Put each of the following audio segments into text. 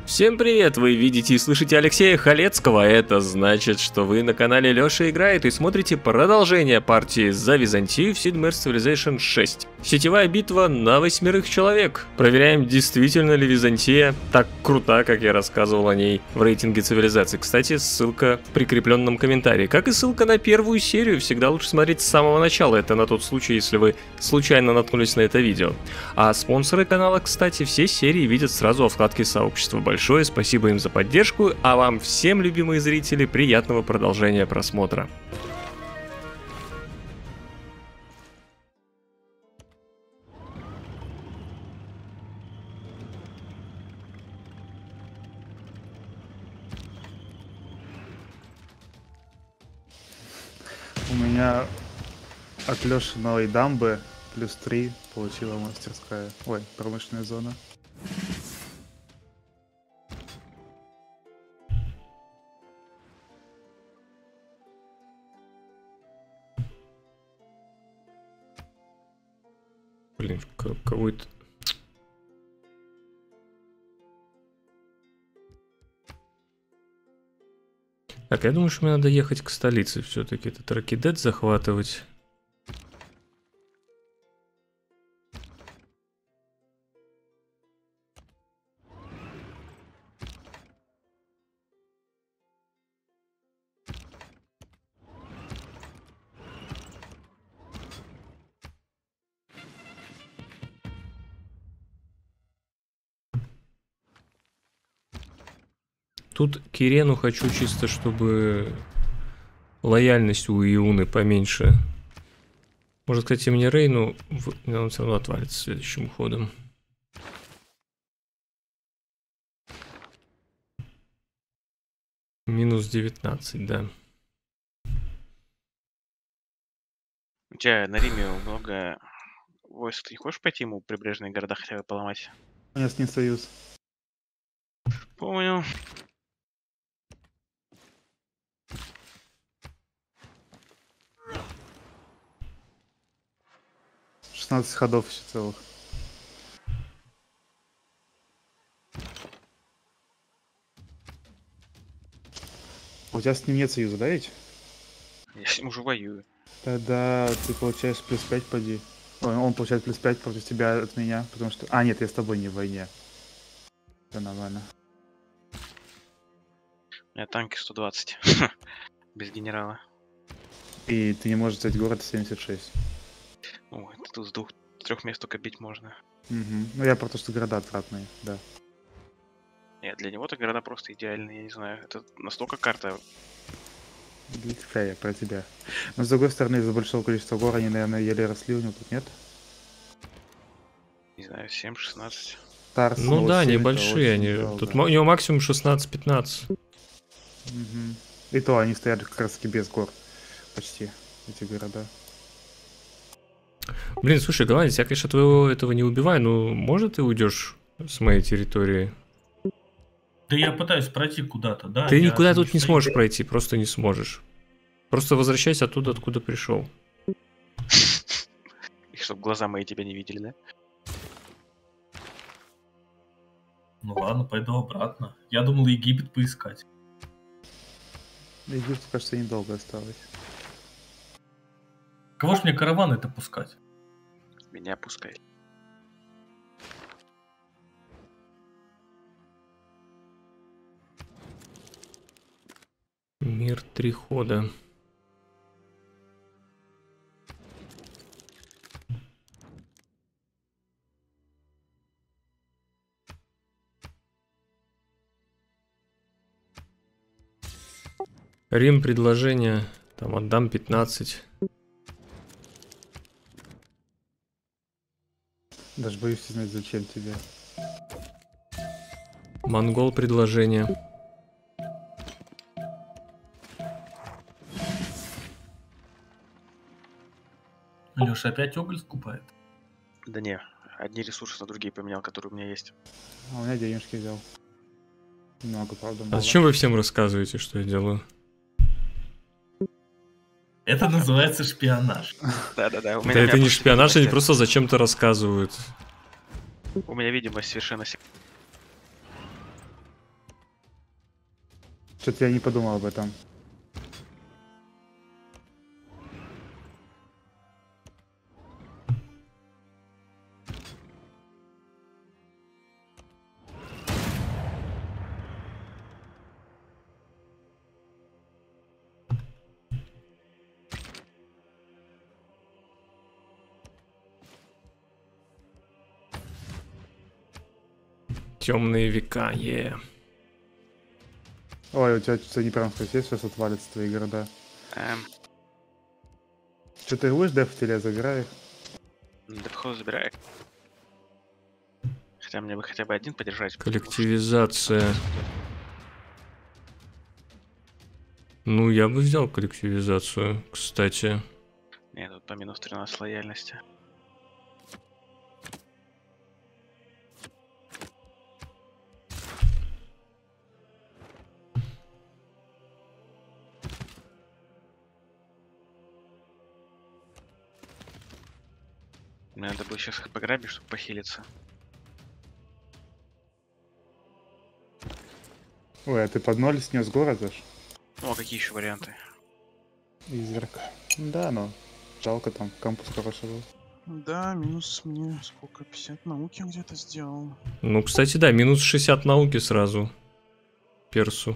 Всем привет! Вы видите и слышите Алексея Халецкого. Это значит, что вы на канале Лёша Играет и смотрите продолжение партии за Византию в Sid Meier's Civilization 6. Сетевая битва на 8 человек. Проверяем, действительно ли Византия так крута, как я рассказывал о ней в рейтинге цивилизаций. Кстати, ссылка в прикрепленном комментарии. Как и ссылка на первую серию, всегда лучше смотреть с самого начала. Это на тот случай, если вы случайно наткнулись на это видео. А спонсоры канала, кстати, все серии видят сразу во вкладке сообщества. Большое спасибо им за поддержку, а вам всем, любимые зрители, приятного продолжения просмотра. У меня от Лешиной дамбы плюс 3 получила мастерская. Ой, промышленная зона. Блин, какой-то... Так, я думаю, что мне надо ехать к столице все-таки. Этот Ракидет захватывать. Тут Кирену хочу чисто, чтобы лояльность у Иуны поменьше. Может, кстати, мне Рейну... Он все равно отвалится следующим ходом. Минус 19, да. У тебя на Риме много войск. Ты не хочешь пойти ему прибрежные города хотя бы поломать? У меня с ним союз. Понял. — 16 ходов еще целых. У тебя с ним нет союза, да ведь? Я с ним уже воюю. Тогда ты получаешь плюс 5 поди. Ой, он получает плюс 5 против тебя от меня, потому что... А, нет, я с тобой не в войне. Это нормально. У меня танки 120. Без генерала. И ты не можешь взять город 76. Ну, это тут с 2-3 мест только бить можно. Угу. Ну я про то, что города отвратные, да. Нет, для него-то города просто идеальные, я не знаю. Это настолько карта. Какая я про тебя. Но с другой стороны, из-за большого количества гор они, наверное, еле росли, у него тут нет. Не знаю, 7-16. Тарс, Ну да, 7 небольшие они. Тут у него максимум 16-15. Угу. И то они стоят как раз таки без гор. Почти, эти города. Блин, слушай, Голландец, я, конечно, твоего этого не убиваю, но может ты уйдешь с моей территории? Да я пытаюсь пройти куда-то, да? Ты я никуда тут не стою. сможешь пройти, просто не сможешь. Просто возвращайся оттуда, откуда пришел. И чтоб глаза мои тебя не видели, да? Ну ладно, пойду обратно. Я думал Египет поискать. Египту, кажется, недолго осталось. Кого ж мне караваны-то пускать? Меня пускай. Мир 3 хода. Рим предложение. Там отдам 15. Даже боюсь знать, зачем тебе. Монгол предложение. Леша опять уголь скупает? Да не, одни ресурсы на другие поменял, которые у меня есть. А у меня денежки взял. Много, правда, А мало. зачем вы всем рассказываете, что я делаю? Это называется шпионаж. Да-да-да. Это не шпионаж, они просто зачем-то рассказывают. У меня видимость совершенно... Что-то я не подумал об этом. Темные века, Ой, у тебя что-то не прям есть, сейчас отвалятся твои города. Что ты будешь дефать или я забираю их? Да, походу, забирай. Хотя мне бы хотя бы один подержать. Коллективизация. Ну, я бы взял коллективизацию, кстати. Нет, тут по минус 13 лояльности. Мне надо было сейчас их пограбить, чтобы похилиться. Ой, а ты под ноль снес город аж? Ну, а какие еще варианты? Изверг. Да, но жалко, там кампус хороший был. Да, минус мне сколько? 50 науки где-то сделал. Ну, кстати, да, минус 60 науки сразу. Персу.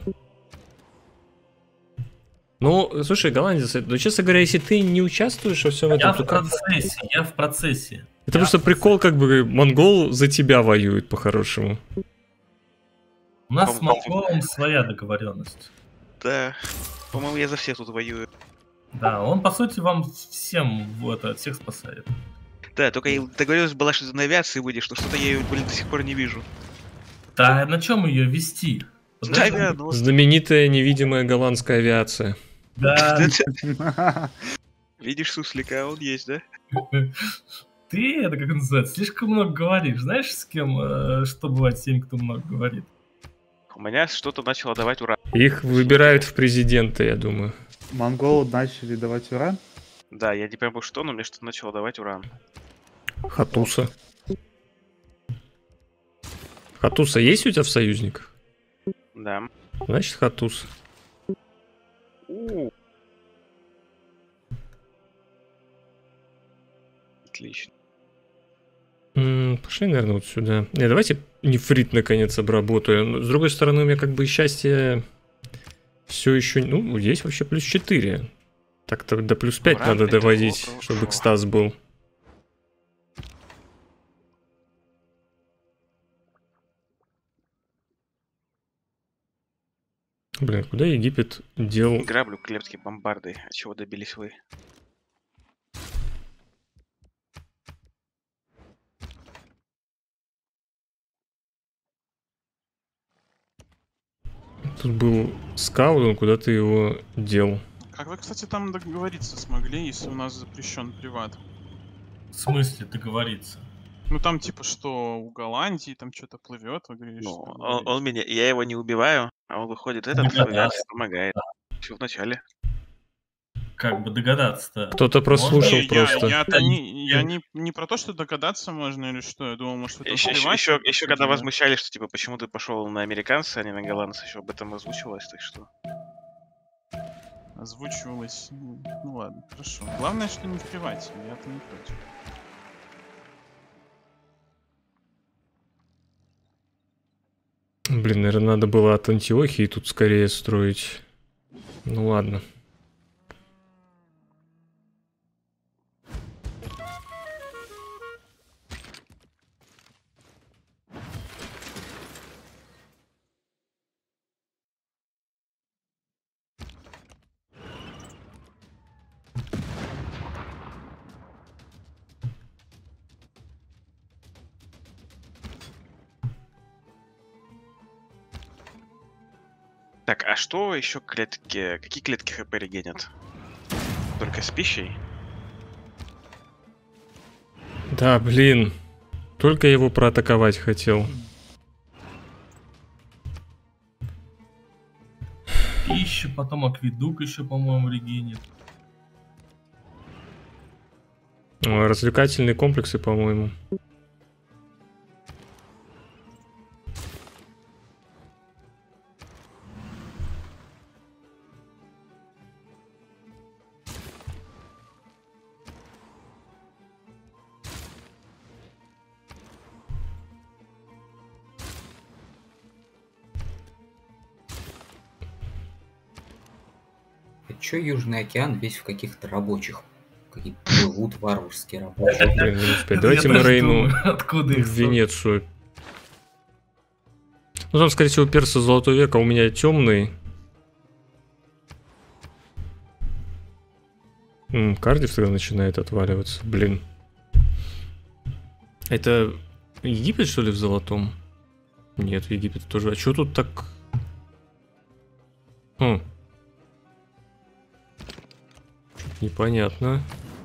Ну, слушай, голландец, ну, честно говоря, если ты не участвуешь во всем этом, Я то в как... процессе, я в процессе. Это просто прикол, как бы монгол за тебя воюет по-хорошему. У нас с монголом своя договоренность. Да, по-моему, я за всех тут воюю. Да, он, по сути, вам всем всех спасает. Да, только и договоренность была, что ты на авиации выйдешь, но что-то я ее, блин, до сих пор не вижу. Да, на чем ее вести? Да, да, ну, Знаменитая невидимая голландская авиация. Да, видишь суслика, а он есть, да? ты, это как называется, слишком много говоришь. Знаешь, с кем, что бывает с теми, кто много говорит? У меня что-то начало давать уран. Их выбирают в президенты, я думаю. Монголы начали давать уран? Да, я не пойму что, но мне что-то начало давать уран. Хатуса. Хатуса есть у тебя в союзниках? Да. Значит, Хатус. Отлично. Пошли, наверное, вот сюда. Не, давайте нефрит наконец обработаю. Но, с другой стороны, у меня как бы счастье все еще... Ну, есть вообще плюс 4. Так-то до плюс 5 Уран надо это доводить, хорошо. чтобы экстаз был. Блин, куда Египет дел... Граблю клепские бомбарды. От чего добились вы? Тут был скаут, он куда ты его дел? Как вы, кстати, там договориться смогли, если у нас запрещен приват? В смысле договориться? Ну там типа что у Голландии там что-то плывет, вы говорили, Ну, что он меня, я его не убиваю, а он выходит этот, Догадаться. помогает. Все в начале. Как бы догадаться-то. Кто-то прослушал Не, просто. я не про то, что догадаться можно или что. Я думал, может, вы там плевать Еще когда обсудили. возмущались, что типа почему ты пошел на американца, а не на голландца, еще об этом озвучивалось, так что. Озвучивалось. Ну ладно, хорошо. Главное, что не в привате, я-то не против. Блин, наверное, надо было от Антиохии тут скорее строить. Ну ладно. Так, а что еще клетки? Какие клетки ХП регенят? Только с пищей? Да, блин. Только его проатаковать хотел. Пища, потом акведук еще, по-моему, регенит. Развлекательные комплексы, по-моему. Чё Южный океан весь в каких-то рабочих? Какие-то плывут варварские рабочие. Блин, минус 5. Я Давайте мы тоже Рейну думаю, откуда в их столько? Венецию. Ну там, скорее всего, персы Золотой век, а у меня темный. Кардив тогда начинает отваливаться. Блин. Это Египет, что ли, в золотом? Нет, в Египет тоже. А что тут так... Хм. Чё-то непонятно.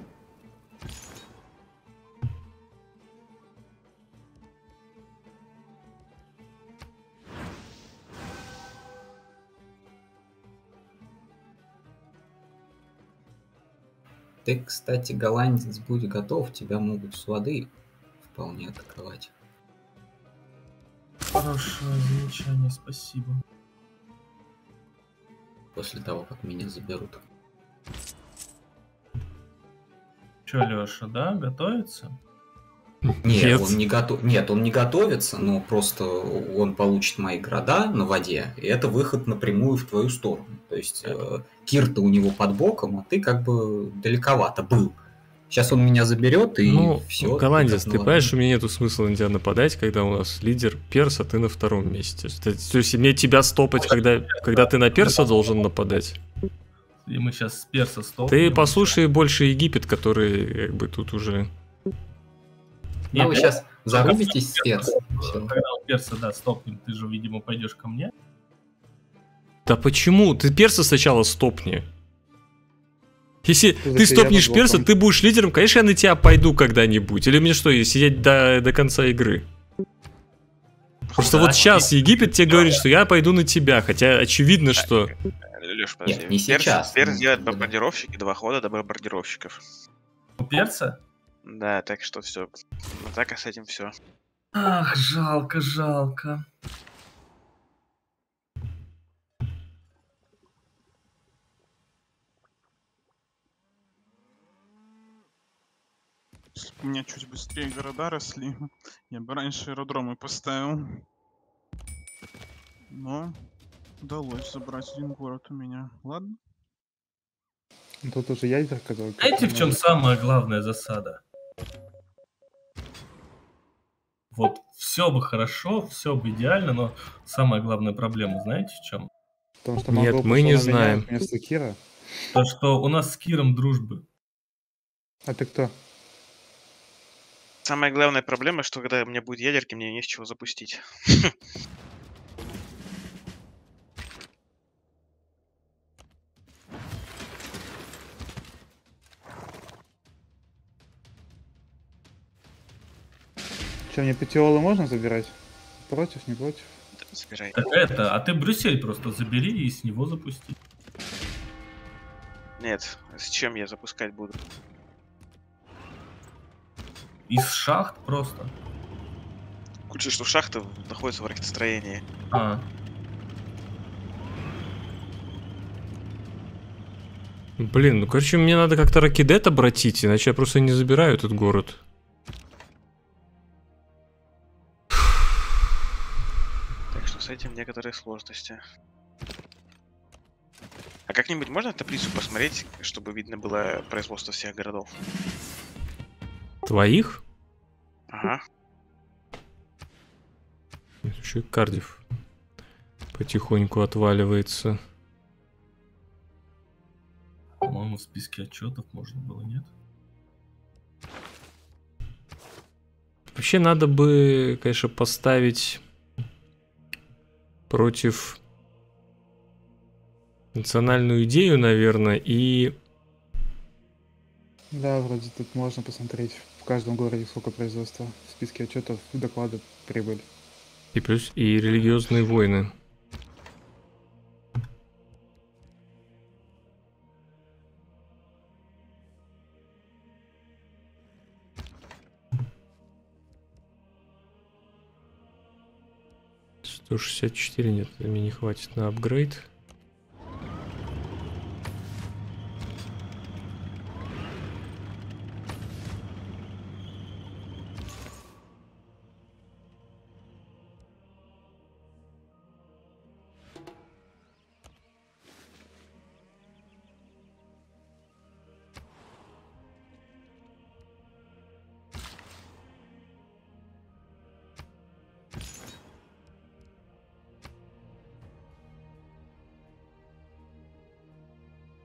Ты, кстати, голландец, будь готов, тебя могут с воды вполне атаковать. Хорошее замечание, спасибо. После того, как меня заберут. Че, Леша, да, готовится? Нет, он не готов. Нет, он не готовится, но просто он получит мои города на воде, и это выход напрямую в твою сторону. То есть Кир-то у него под боком, а ты как бы далековато был. Сейчас он меня заберет, и Ну, все. голландец, ты понимаешь, что мне нету смысла на тебя нападать, когда у нас лидер перс, а ты на втором месте. То есть мне тебя стопать, когда ты на перса должен нападать? И мы сейчас с перса стопнем. Ты послушай больше Египет, который как бы тут уже... Ну, вы Нет, сейчас зарубитесь с персом. Всё. когда у перса, да, стопнем, ты же, видимо, пойдешь ко мне. Да почему? Ты перса сначала стопни. Если ты зачем стопнешь я перса, боком? ты будешь лидером, конечно, я на тебя пойду когда-нибудь. Или мне что, сидеть до конца игры? Просто Да, вот сейчас Египет тебе говорит, что я пойду на тебя, хотя очевидно, что... Леш, подожди. Нет, не сейчас. Перс делает Да. бомбардировщики, 2 хода до бомбардировщиков. У перса? Да, так что все. Атака с этим все. Ах, жалко, жалко. Если бы у меня чуть быстрее города росли, я бы раньше аэродромы поставил. Но удалось забрать один город у меня. Ладно. Ну, тут уже ядер, который... Знаете, в чем самая главная засада? Вот все бы хорошо, все бы идеально, но самая главная проблема, знаете, в чем? Потому что Нет, монгол мы не пошел на меня знаем. вместо Кира. То, что у нас с Киром дружбы. А ты кто? Самая главная проблема, что когда у меня будет ядерки, мне не с чего запустить. Че, мне пятиолы можно забирать? Против, не против? Забирай. Так это, а ты Брюссель просто забери и с него запусти. Нет, с чем я запускать буду? Из шахт просто. Лучше, что шахта находится в ракетостроении. А, Блин, ну короче, мне надо как-то Ракидет обратить, иначе я просто не забираю этот город. Так что с этим некоторые сложности. А как-нибудь можно таблицу посмотреть, чтобы видно было производство всех городов? Твоих? Ага. Нет, еще и Кардив потихоньку отваливается. по-моему, в списке отчетов можно было, нет? Вообще надо бы, конечно, поставить против национальную идею, наверное, и... Да, вроде тут можно посмотреть в каждом городе сколько производства. В списке отчетов доклады прибыль. И плюс и религиозные войны. $164 нет, мне не хватит на апгрейд.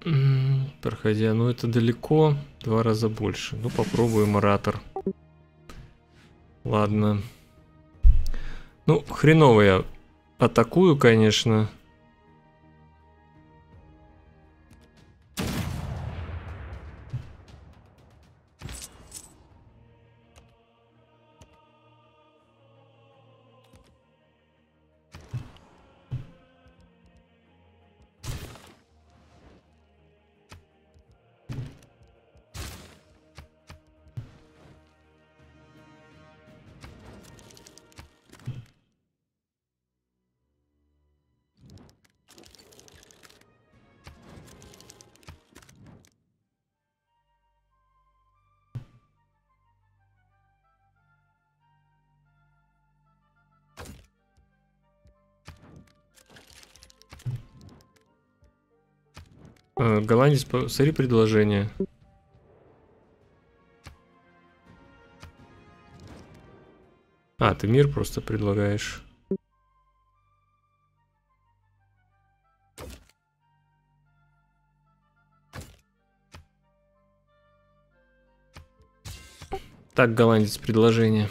Проходя, ну это далеко, 2 раза больше. Ну попробуем оратор. Ладно. Ну, хреново я атакую, конечно. Голландец, посмотри предложение. А, ты мир просто предлагаешь. Так, голландец, предложение.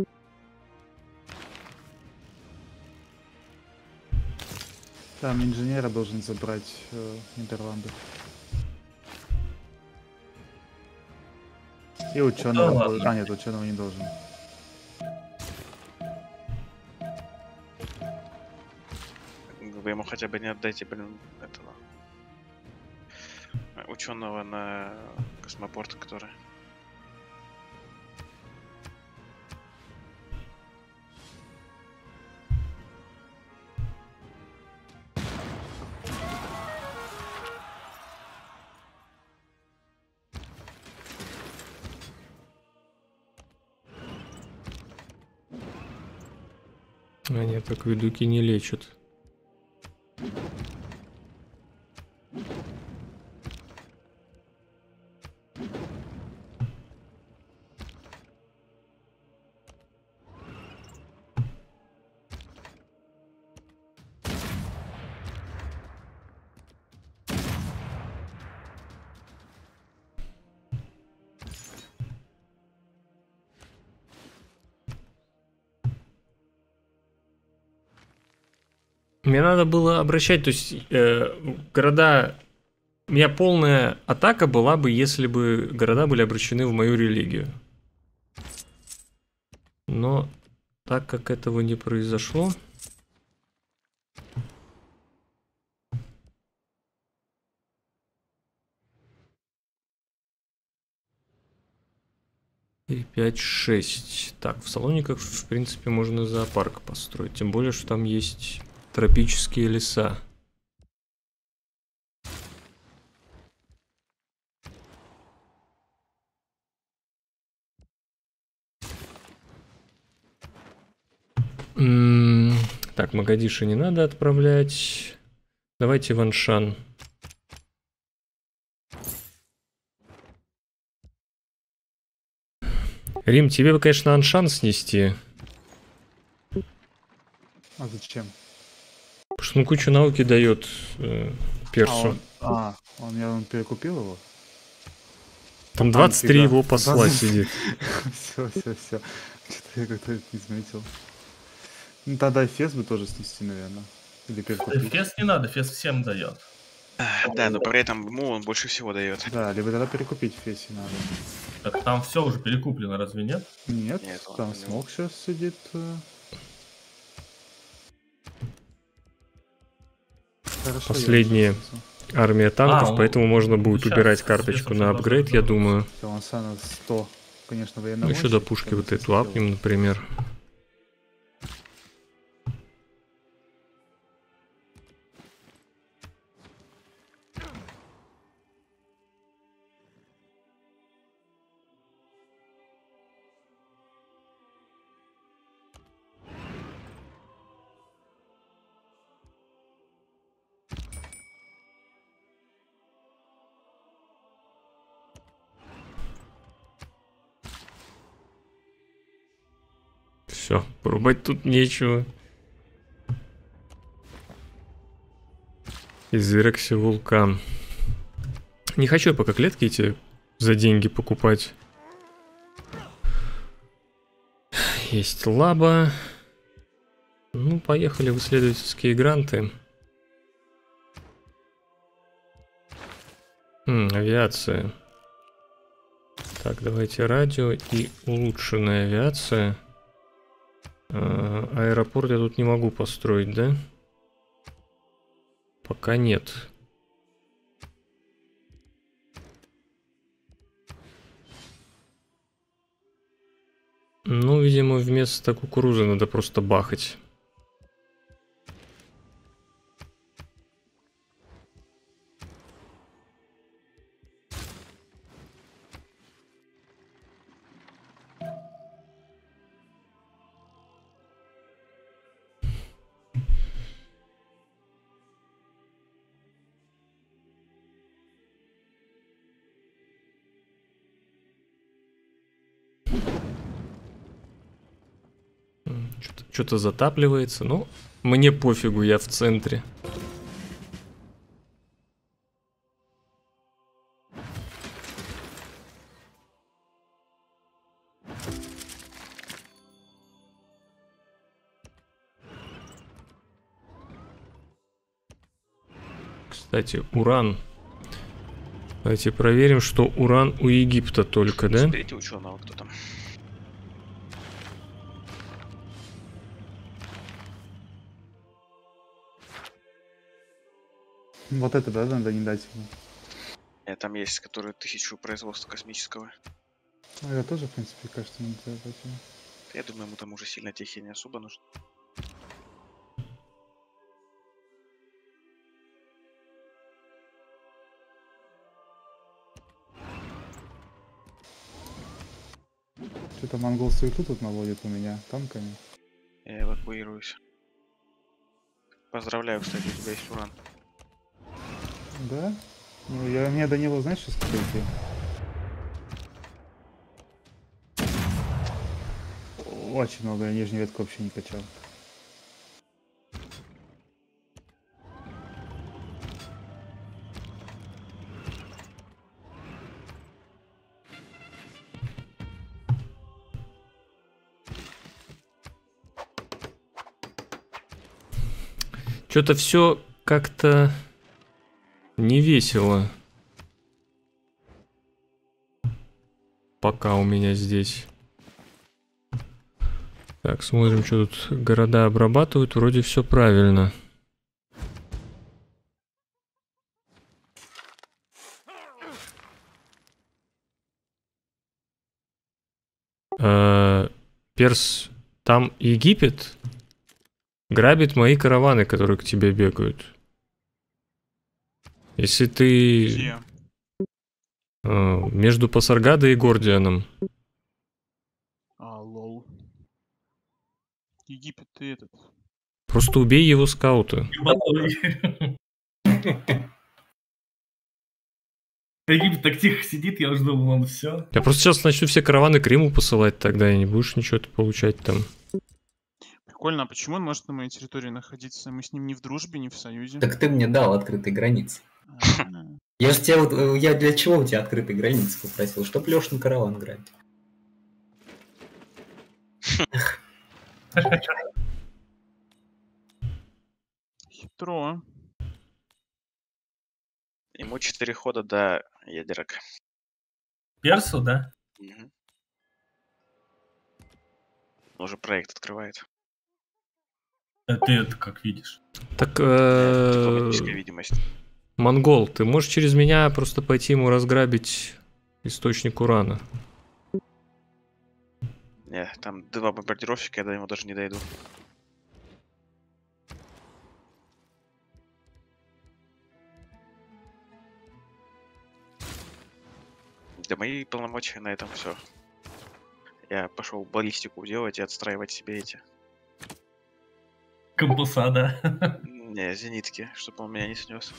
Там инженера должен забрать Нидерланды. И ученого. Да ладно. А, нет, ученого не должен. Вы ему хотя бы не отдайте, блин, этого ученого на космопорт, который. А нет, так ведуки не лечат. Мне надо было обращать, то есть города... У меня полная атака была бы, если бы города были обращены в мою религию. Но так как этого не произошло... И 5-6. Так, в Салониках, в принципе, можно зоопарк построить. Тем более, что там есть тропические леса. Так, Магадиши не надо отправлять. Давайте Ваншан. Рим, тебе бы, конечно, Аншан снести. А зачем? Потому что он кучу науки дает персу. Он перекупил его? Там 23 его посла сидит. Все. Что-то я как-то не заметил. Ну тогда Фес бы тоже снести, наверное. Или перекупить. Фес не надо, Фес всем дает. Да, но при этом ему он больше всего дает. Да, либо тогда перекупить Феси надо. Так там все уже перекуплено, разве нет? Нет, Нет, там ладно, Смок сейчас сидит. Хорошо, Последние армия танков, он- поэтому можно будет сейчас убирать с карточку Фесом на всё апгрейд, я должно думаю. Лансана 100, конечно, Ну, военного. еще до пушки вот эту апнем, например. Все, порубать тут нечего. Из Вирекси вулкан. Не хочу я пока клетки эти за деньги покупать. Есть лаба. Ну, поехали в исследовательские гранты. Авиация. Так, давайте радио и улучшенная авиация. Аэропорт я тут не могу построить, да? Пока нет. Ну, видимо, вместо кукурузы надо просто бахать. Что-то затапливается, но мне пофигу, я в центре. Кстати, уран. Давайте проверим, что уран у Египта только, да? Смотрите, ученого кто там. Вот это, да, надо не дать ему. Там есть, которые 1000 производства космического. Ну, я тоже, в принципе, кажется, не дать ему. Я думаю, ему там уже сильно техи не особо нужно. Что-то монгол суету тут наводит у меня танками. Я эвакуируюсь. Поздравляю, кстати, у тебя есть уран. Да? Ну, мне до него, знаешь, что сколько? Очень много, я нижнюю ветку вообще не качал. Что-то все как-то не весело. Пока у меня здесь. Так, смотрим, что тут города обрабатывают. Вроде все правильно. Перс, там Египет грабит мои караваны, которые к тебе бегают. Если ты... Где? Между Пасаргадо и Гордианом. Лол. Египет, ты этот. Просто убей его скаута. Египет так тихо сидит, я уже думал, он все. Я просто сейчас начну все караваны к Риму посылать, тогда и не будешь ничего получать там. Прикольно, а почему он может на моей территории находиться? Мы с ним не в дружбе, не в союзе. Так ты мне дал открытые границы. А, Я же тебя вот, я для чего у тебя открытые границы попросил? Чтоб Лёшин караван грабить. Хитро. Ему 4 хода до ядерок. Персу, да? Угу. Он уже проект открывает. Ты это как видишь? Так, Дипломатическая видимость. Монгол, ты можешь через меня просто пойти ему разграбить источник урана? Не, там 2 бомбардировщика, я до него даже не дойду. Да мои полномочия на этом все. Я пошел баллистику делать и отстраивать себе эти. Компаса, да? Не, зенитки, чтобы он меня не снес.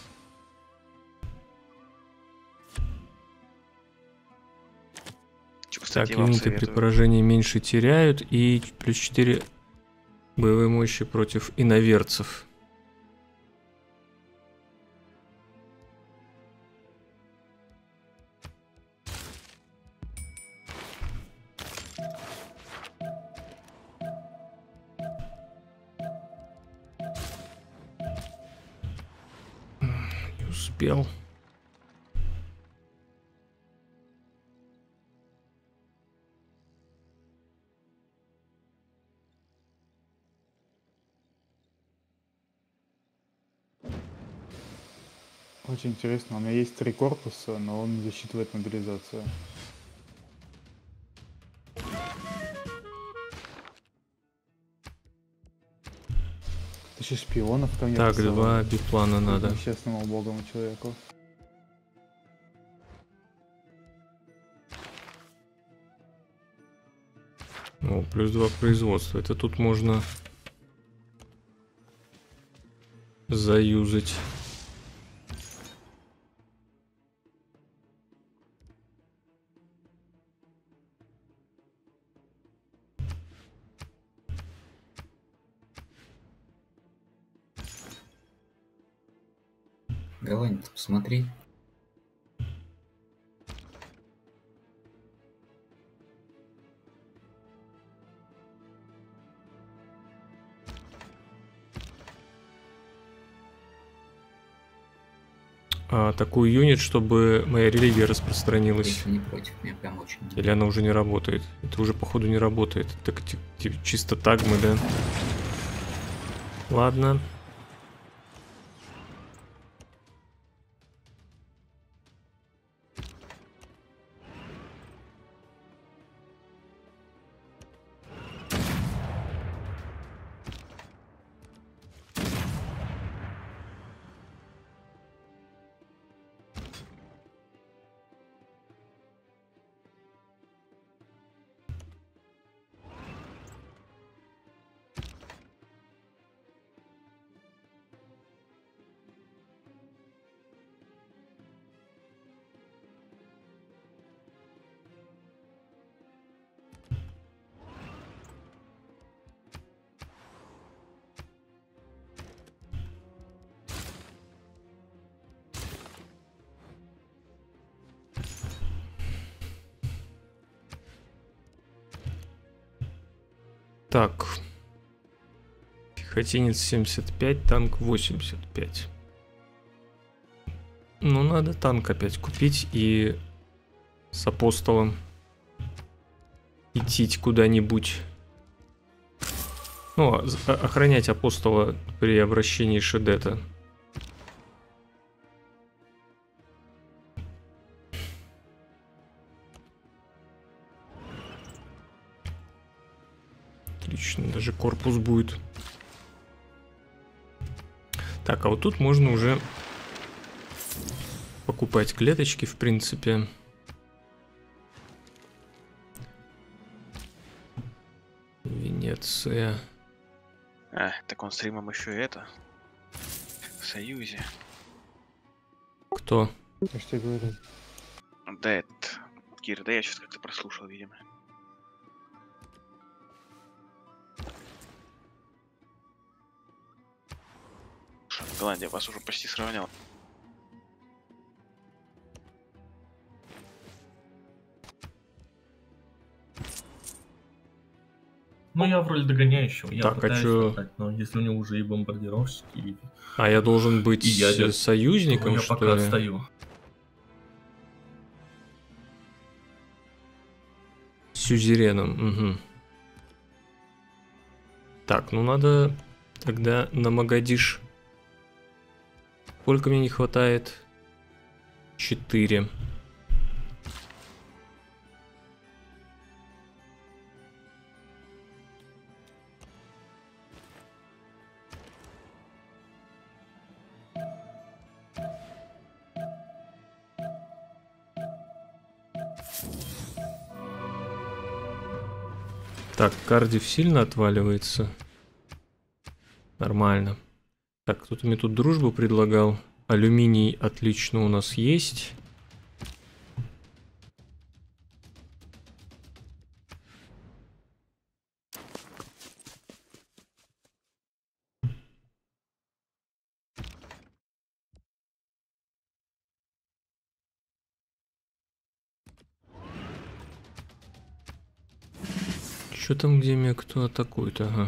Так, юниты при поражении меньше теряют и плюс 4 боевой мощи против иноверцев. успел. Очень интересно. У меня есть 3 корпуса, но он не засчитывает мобилизацию. Тысяча шпионов ко мне Так, посылают. 2 биплана надо. Несчастному убогому человеку. О, плюс 2 производства. Это тут можно заюзать. Голландец, посмотри. Такой юнит, чтобы моя религия распространилась. Если не против, мне прям очень. Или она уже не работает? Это уже, походу, не работает. Так, чисто так мы, да? Ладно. Так. Пехотинец 75, танк 85. Ну, надо танк опять купить и с апостолом идти куда-нибудь. Ну, охранять апостола при обращении Шедета. Отлично, даже корпус будет. Так, а вот тут можно уже покупать клеточки, в принципе. Венеция. Так он стримом еще и это. В Союзе. Кто? Я ж тебе говорю. Да, это... Кир, да я сейчас как-то прослушал, видимо. Голландия вас уже почти сравняла. Ну, я в роли догоняющего. Я Так, а пытаюсь чё? летать, но если у него уже и бомбардировщики, и... А я должен быть И ядер. союзником, я что пока ли? отстаю. Сюзереном, угу. Так, ну надо тогда на Магадиш. Сколько мне не хватает? 4. Так, Кардив сильно отваливается. Нормально. Так, кто-то мне тут дружбу предлагал. Алюминий отлично у нас есть. Что там, где меня кто атакует? Ага.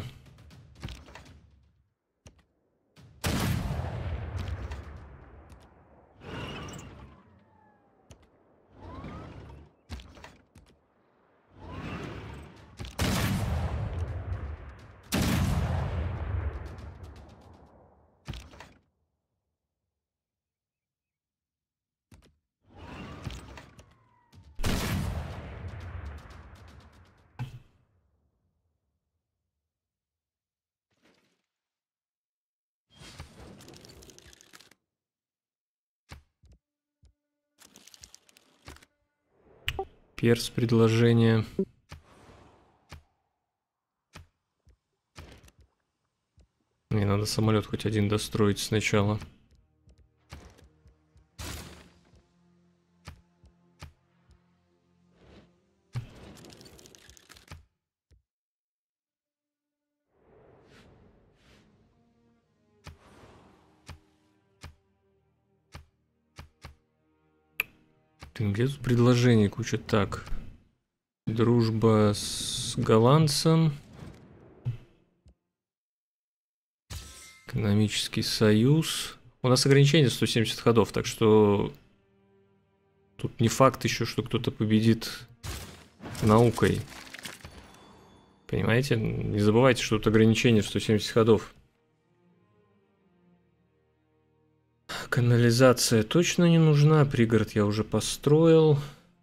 Перс предложение. Мне надо самолет хоть один достроить сначала. Где тут предложений куча? Так. Дружба с голландцем. Экономический союз. У нас ограничение 170 ходов, так что тут не факт еще, что кто-то победит наукой. Понимаете? Не забывайте, что тут ограничение в 170 ходов. Канализация точно не нужна. Пригород я уже построил.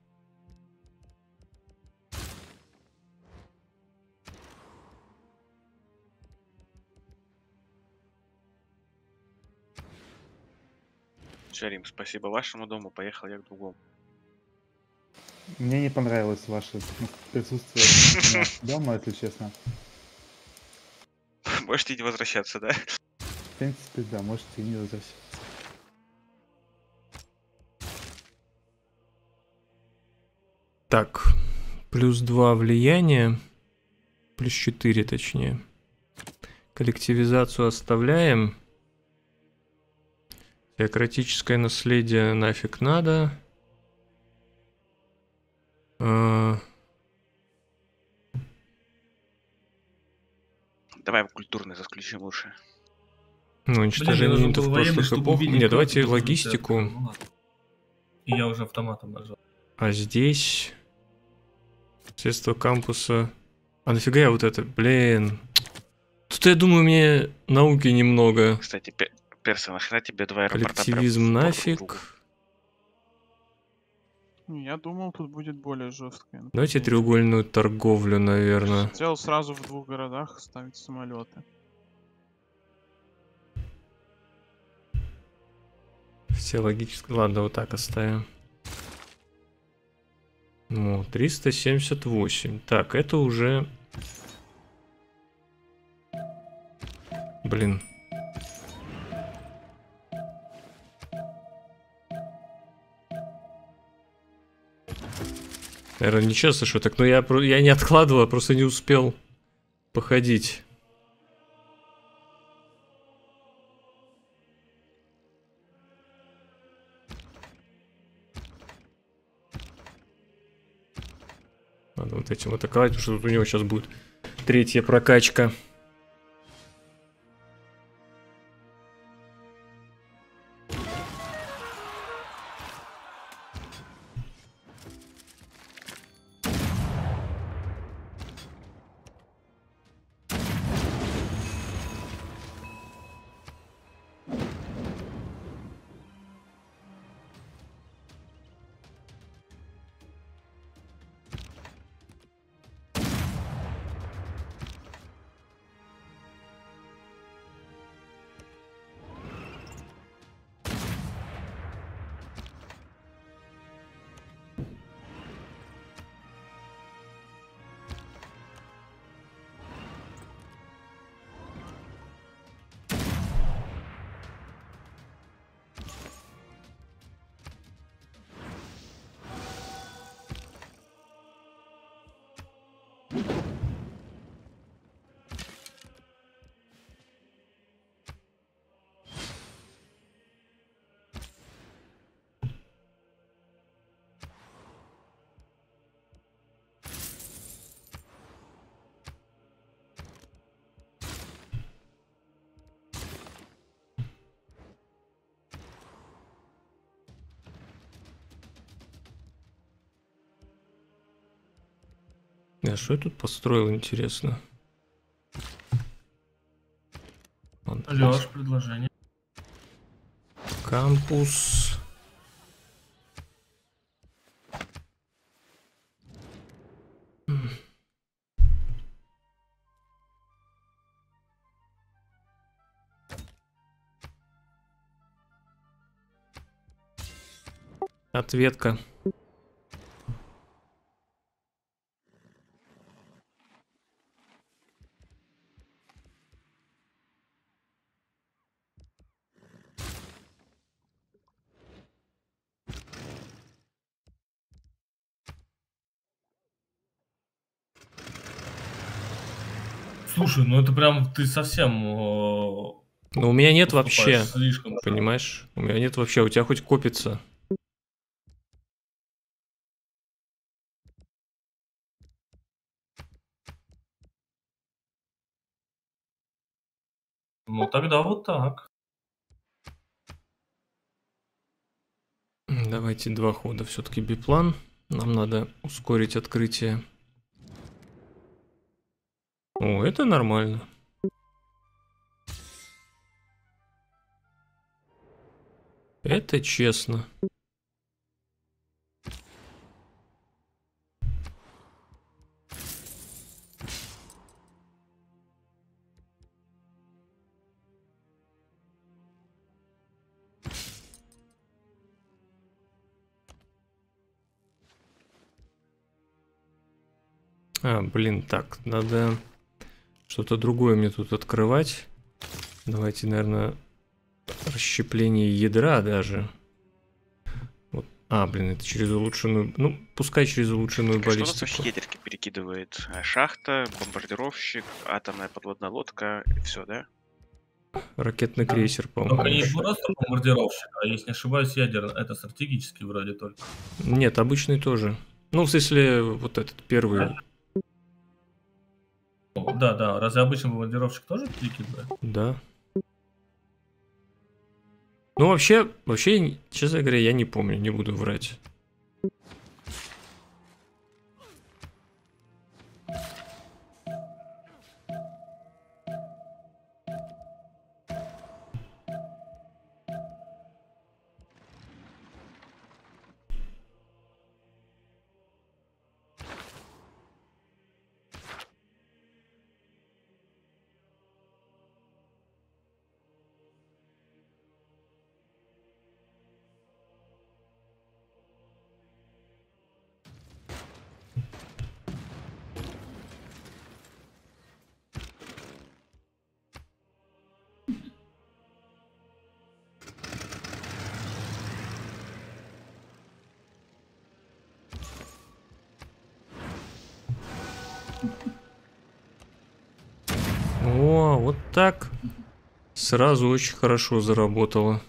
Рим, спасибо вашему дому, поехал я к другому. Мне не понравилось ваше присутствие дома, если честно. Можете не возвращаться, да? В принципе, да, можете и не возвращаться. Так, плюс 2 влияния, плюс 4 точнее. Коллективизацию оставляем. Теократическое наследие нафиг надо. Давай культурно заключим лучше. Ну, уничтожение юнитов прошлых эпох. Нет, давайте логистику. Ну, ладно. И я уже автоматом нажал. А здесь... Средства кампуса. А нафига я вот это? Блин. Тут, я думаю, мне науки немного. Кстати, Перса, нахрена тебе два аэропорта? Коллективизм нафиг. Я думал, тут будет более жесткое. Давайте треугольную торговлю, наверное. Хотел сразу в 2 городах ставить самолеты. Все логически. Ладно, вот так оставим. Ну, 378. Так, это уже... Блин. Наверное, нечестно, что так, но я не откладывал, просто не успел походить. Надо вот этим атаковать, потому что тут у него сейчас будет 3-я прокачка. А что я тут построил, интересно? Лёш, предложение. Кампус. Ответка. Слушай, ну это прям ты совсем... Ну, у меня нет вообще, слишком. понимаешь? У меня нет вообще, у тебя хоть копится. Ну тогда вот так. Давайте 2 хода все-таки биплан. Нам надо ускорить открытие. О, это нормально. Это честно. Блин, так, надо что-то другое мне тут открывать. Давайте, наверное, расщепление ядра даже. Вот. Блин, это через улучшенную... Ну, пускай через улучшенную Что у нас баллистику. вообще ядерки перекидывает? Шахта, бомбардировщик, атомная подводная лодка, и все, да? Ракетный крейсер, Только по-моему. не просто бомбардировщик, а если не ошибаюсь, ядерный. Это стратегический вроде только. Нет, обычный тоже. Ну, в смысле, вот этот первый. Да, разве обычный бомбардировщик тоже перекидывает? Да. Ну, вообще, честно говоря, я не помню, не буду врать. О, вот так. Сразу очень хорошо заработало.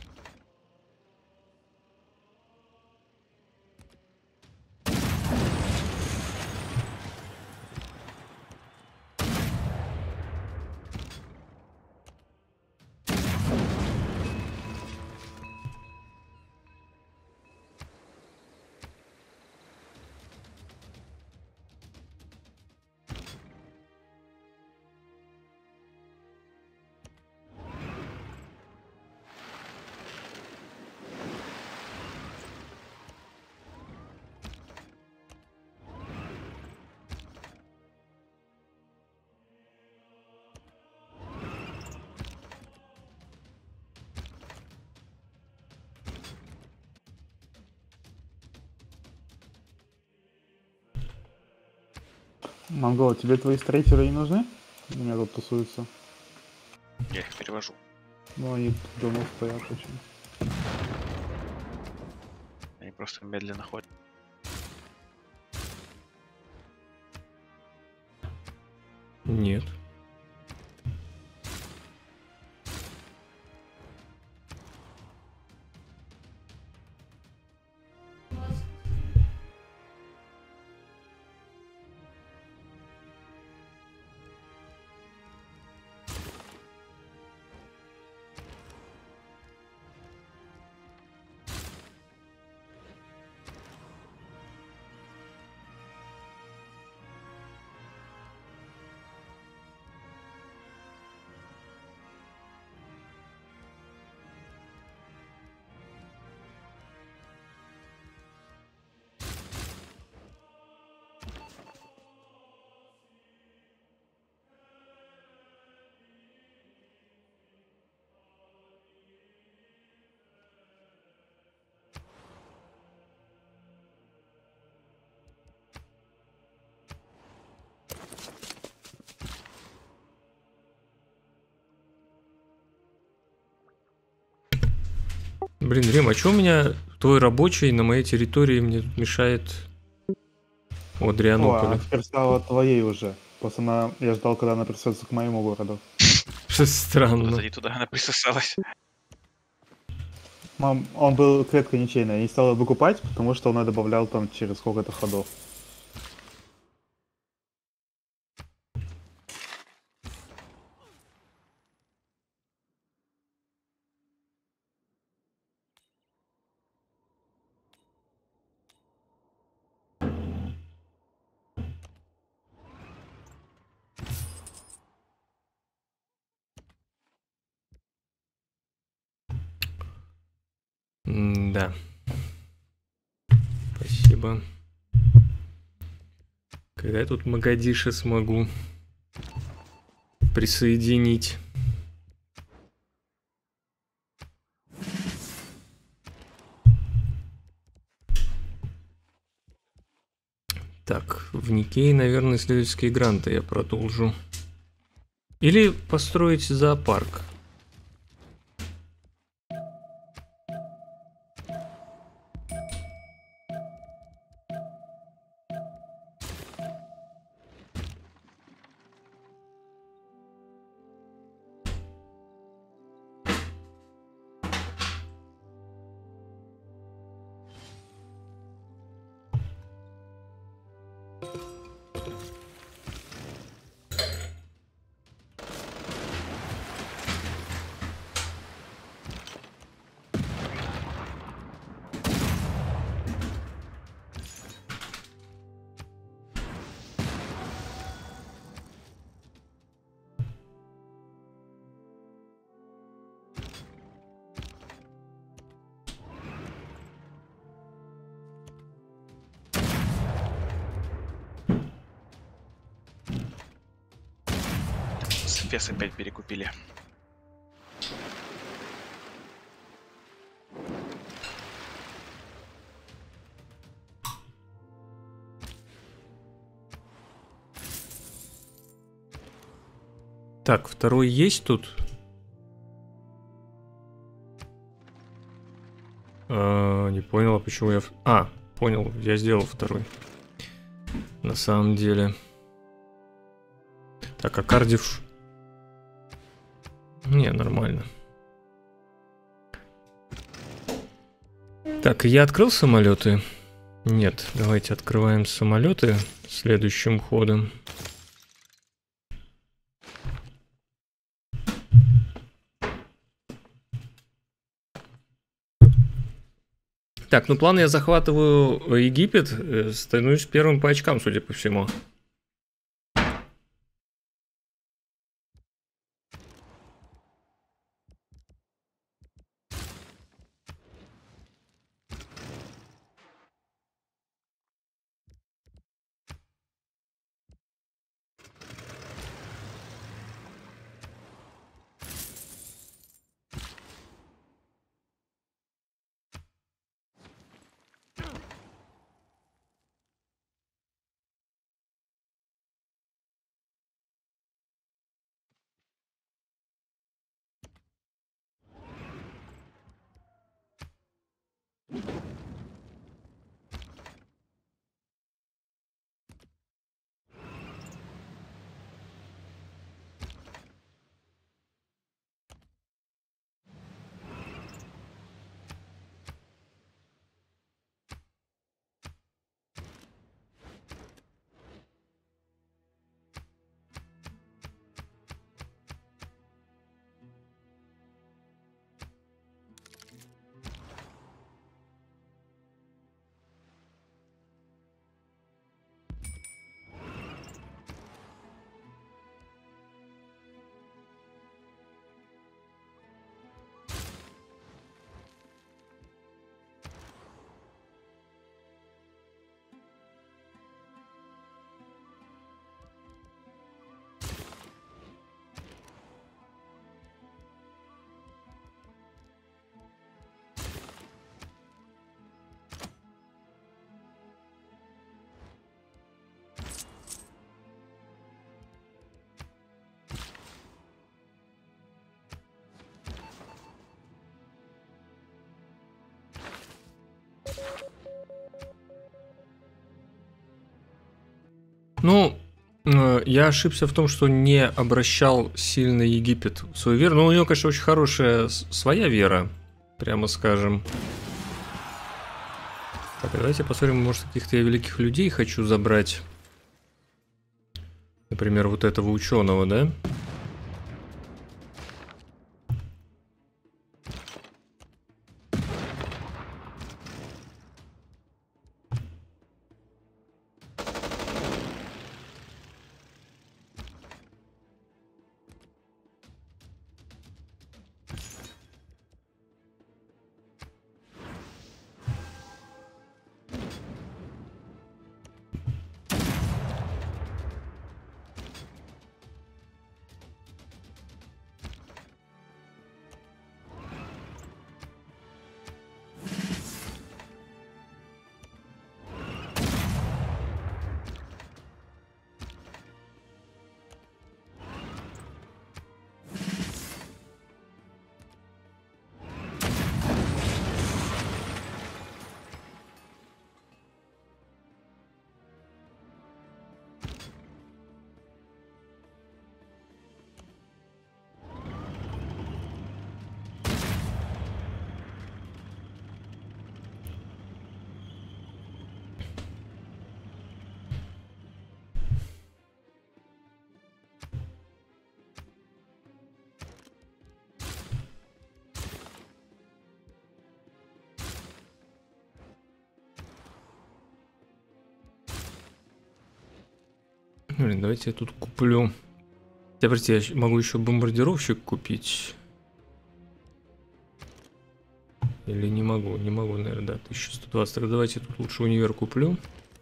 Монгол, тебе твои строители не нужны? У меня тут тусуются. Я их перевожу. Ну, они дома стоят очень. Они просто медленно ходят. Нет. Блин, Рим, а что у меня твой рабочий на моей территории мне тут мешает? О, Адрианополь. Теперь стало твоей уже. Просто я ждал, когда она присоединится к моему городу. Что странно. Позади туда она присосалась. Он был клетка ничейная. Я не стал его выкупать, потому что он ее добавлял там через сколько-то ходов. Да. Спасибо. Когда я тут Магадиши смогу присоединить? Так, в Никее, наверное, исследовательские гранты я продолжу. Или построить зоопарк. Фес опять перекупили. Так, второй есть тут? Не понял, а почему я... понял, я сделал второй. На самом деле. Так, а Кардив... Не, нормально. Так, я открыл самолеты? Нет, давайте открываем самолеты следующим ходом. Так, ну план я захватываю Египет, становлюсь первым по очкам, судя по всему. Ну, Я ошибся в том, что не обращал сильно Египет в свою веру. Но у него, конечно, очень хорошая своя вера, прямо скажем. Так, давайте посмотрим, может, каких-то я великих людей хочу забрать. Например, вот этого ученого, да? Блин, давайте я тут куплю. Смотрите, я могу еще бомбардировщик купить. Или не могу? Не могу, наверное, да. 1120. Тогда давайте тут лучше универ куплю.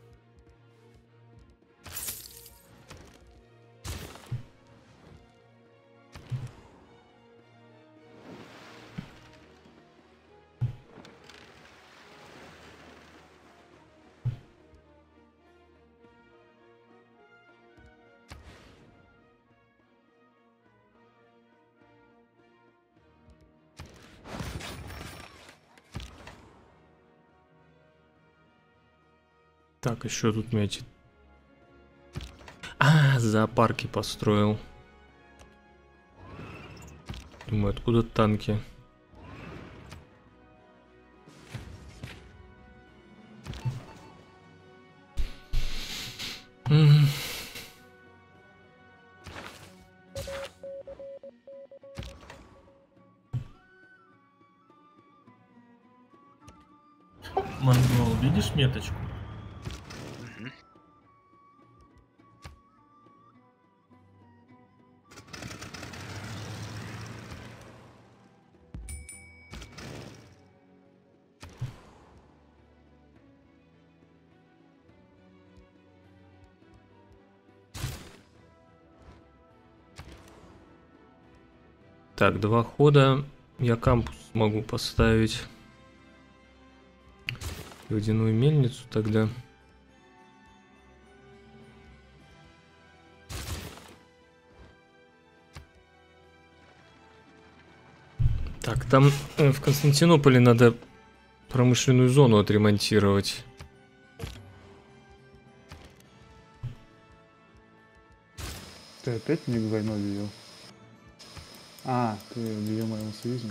Так, еще тут меня эти... зоопарки построил. Думаю, откуда танки? Монгол, видишь меточку? Так, 2 хода. Я кампус могу поставить. Водяную мельницу тогда. Так, там в Константинополе надо промышленную зону отремонтировать. Ты опять мне войной видел? А, ты убил моего союзника.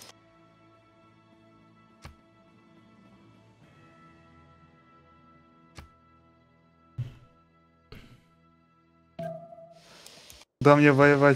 Да мне воевать.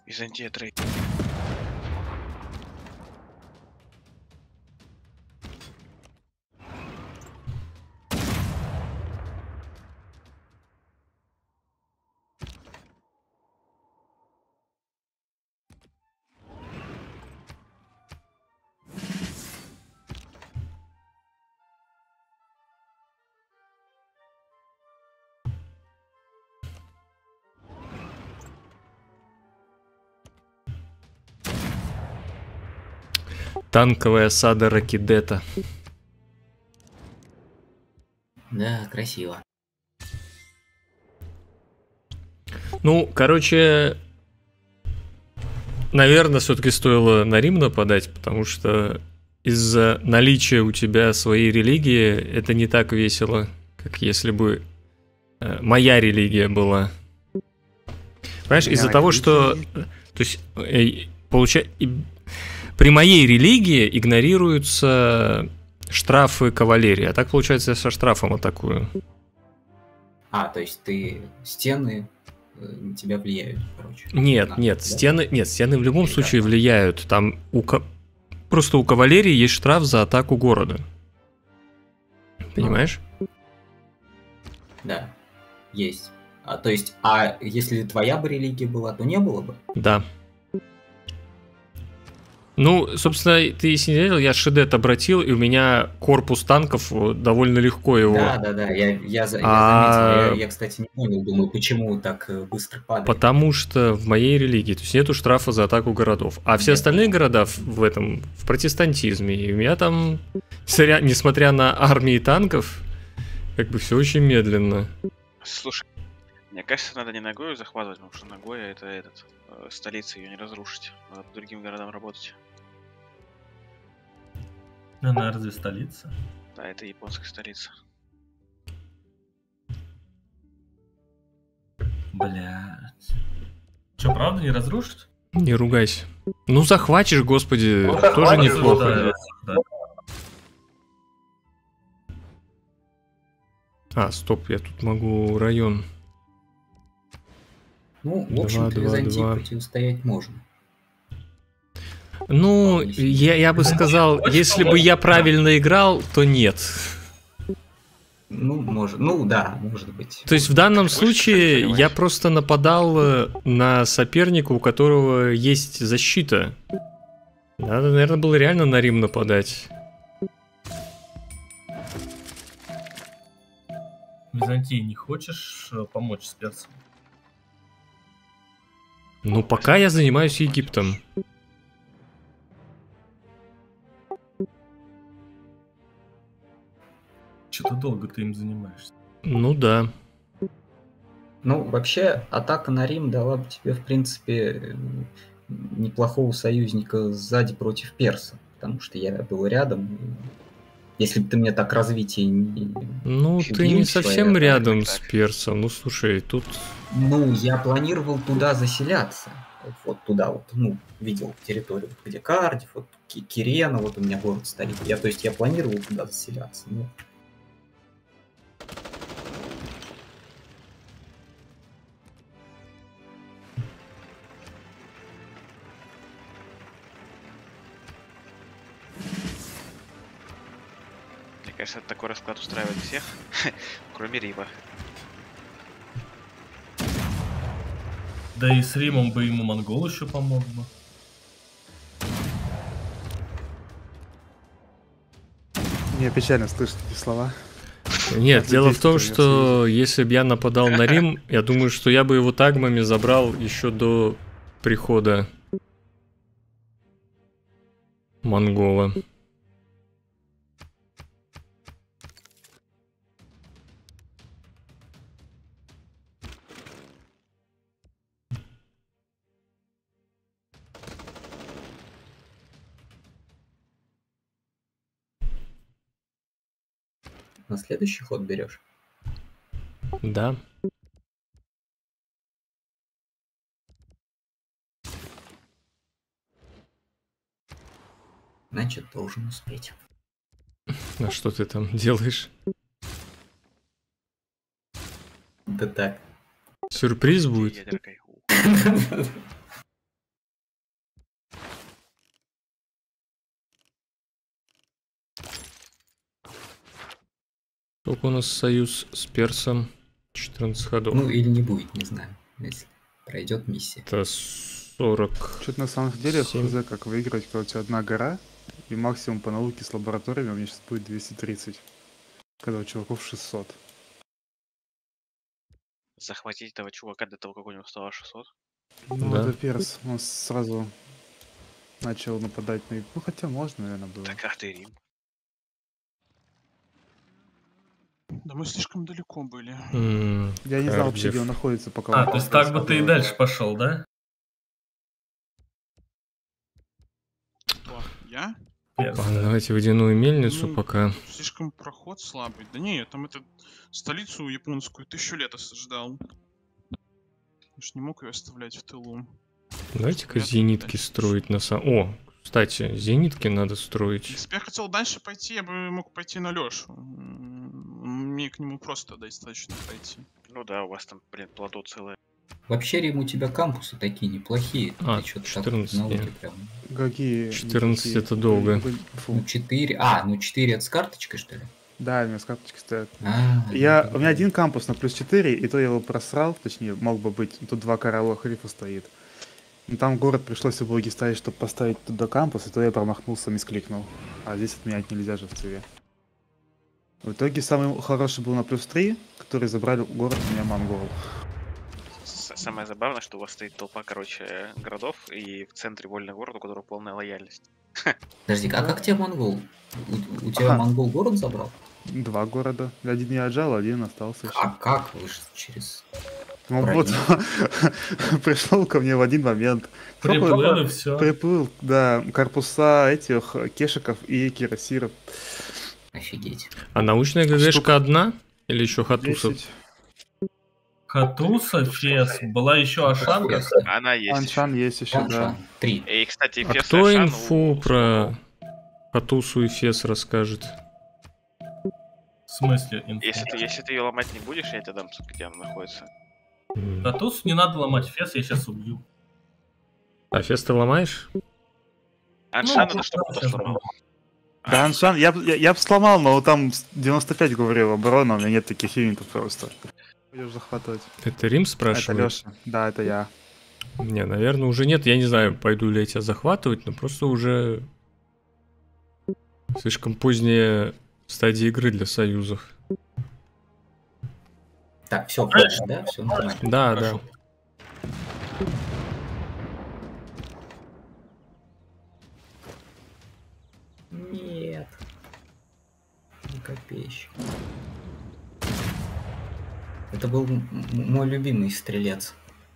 Византия трейд. Танковая осада Ракидета. Да, красиво. Ну, короче, наверное, все-таки стоило на Рим нападать, потому что из-за наличия у тебя своей религии это не так весело, как если бы моя религия была. Понимаешь, из-за того, что... То есть, при моей религии игнорируются штрафы кавалерии, а так, получается, я со штрафом атакую. То есть ты стены на тебя влияют, короче. Нет, да? стены в любом случае влияют. Там просто у кавалерии есть штраф за атаку города. Понимаешь? Да, есть. То есть, если твоя бы религия была, то не было бы? Да. Ну, собственно, ты если не видел, я Шидет обратил, и у меня корпус танков довольно легко его... Да, я заметил. Я, кстати, не понял, думаю, почему так быстро падает. Потому что в моей религии, то есть нету штрафа за атаку городов. А все остальные города в протестантизме, и у меня там, несмотря на армии танков, как бы все очень медленно. Слушай, мне кажется, надо не Нагою захватывать, потому что Нагоя это столица, ее не разрушить. Надо по другим городам работать. Она разве столица? Да, это японская столица. Блять. Че, правда не разрушить? Не ругайся. Ну, захватишь, господи, тоже неплохо. Да. Стоп, я тут могу район. Ну, в общем-то, Византии противостоять можно. Ну, я бы сказал, если бы я правильно играл, то нет. Ну, да, может быть. То есть в данном случае я просто нападал на соперника, у которого есть защита. Надо, наверное, было реально на Рим нападать. Византии не хочешь помочь с персом? Ну, пока я занимаюсь Египтом. Что-то долго ты им занимаешься. Ну да. Ну, вообще, атака на Рим дала бы тебе, в принципе, неплохого союзника сзади против перса. Потому что я был рядом. Если бы ты мне так развитие не... Ну, ты не совсем рядом с персом. Ну, слушай, тут... Ну, я планировал туда заселяться. Вот туда вот, видел территорию, где Кардиф, вот Кирена, вот у меня город стоит. То есть я планировал туда заселяться. Мне кажется, такой расклад устраивает всех, кроме Рима. Да и с Римом бы ему монгол еще помог бы. Мне печально слышать эти слова. Нет, дело в том, что если бы я нападал на Рим, я думаю, что я бы его тагмами забрал еще до прихода монгола. На следующий ход берешь? Да. Значит, должен успеть. А что ты там делаешь? Да так. Сюрприз будет? Сколько у нас союз с персом? 14 ходов. Ну или не будет, не знаю, если пройдет миссия. Это 40. Что-то на самом деле, Семь. хз, как выиграть, когда у тебя одна гора, и максимум по науке с лабораториями у меня сейчас будет 230. Когда у чуваков 600. Захватить этого чувака до того, как у него стало 600. Ну, Да. это перс. Он сразу начал нападать на... Ну, хотя можно, наверное, было. Так, ах ты, Рим. Да мы слишком далеко были. Я не знал вообще, Кардив. где он находится, пока он То есть так бы ты и дальше пошел, да? Кто? Я? Перс, Ладно, да. давайте водяную мельницу Ну, пока. Слишком проход слабый. Да не, там это столицу японскую 1000 лет осаждал. Я ж не мог ее оставлять в тылу. Давайте-ка Вряд ли зенитки дальше строить на самом... О, кстати, зенитки надо строить. Если бы я хотел дальше пойти, я бы мог пойти на Лешу. Мне к нему просто достаточно пойти. Ну да, у вас там, блин, плато целое. Вообще, Рим, у тебя кампусы такие неплохие. А, Ты что-то 14 так в науке нет. прям. Какие? 14 какие? это долго. Фу. Ну, 4. А, ну 4 это с карточкой, что ли? Да, у меня с карточки стоят. А, У меня один кампус на плюс 4, и то я его просрал, точнее, мог бы быть. Тут 2 коралловых рифа стоит. Но там город пришлось убоги ставить, чтобы поставить туда кампус, и то я промахнулся, мискликнул. А здесь отменять нельзя же в ЦВ. В итоге самый хороший был на плюс 3, который забрали город у меня монгол. Самое забавное, что у вас стоит толпа, короче, городов, и в центре вольный город, у которого полная лояльность. подожди, а как тебе монгол? У тебя Ага. монгол город забрал? 2 города. Один я отжал, один остался еще. А как вы ж через... Ну броню? вот, пришел ко мне в один момент. Приплыл и все. Приплыл, да, корпуса этих кешиков и кирасиров. Офигеть. А научная ГГшка одна? Или еще хатусов? 10. Хатуса, Фес, была еще Ашанка. Фес. Она есть. Аншан есть еще, да. 3. И, кстати, А Фес кто Ашан инфу у про Хатусу и Фес расскажет? В смысле инфу? Если ты ее ломать не будешь, я тебе дам, где она находится. Хатусу не надо ломать, Фес я сейчас убью. А Фес ты ломаешь? Аншан это Ну, что кто сейчас сломал? Да, Аншан, я бы сломал, но там 95 говорил оборона, у меня нет таких юнитов просто. Будешь захватывать. Это Рим Это спрашивает? Леша. Да, это я. Не, наверное, уже нет. Я не знаю, пойду ли я тебя захватывать, но просто уже слишком поздняя стадия игры для союзов. Так, все, правильно, да? Все нормально. Да, Хорошо. Нет. Ни копеечки. Это был мой любимый стрелец.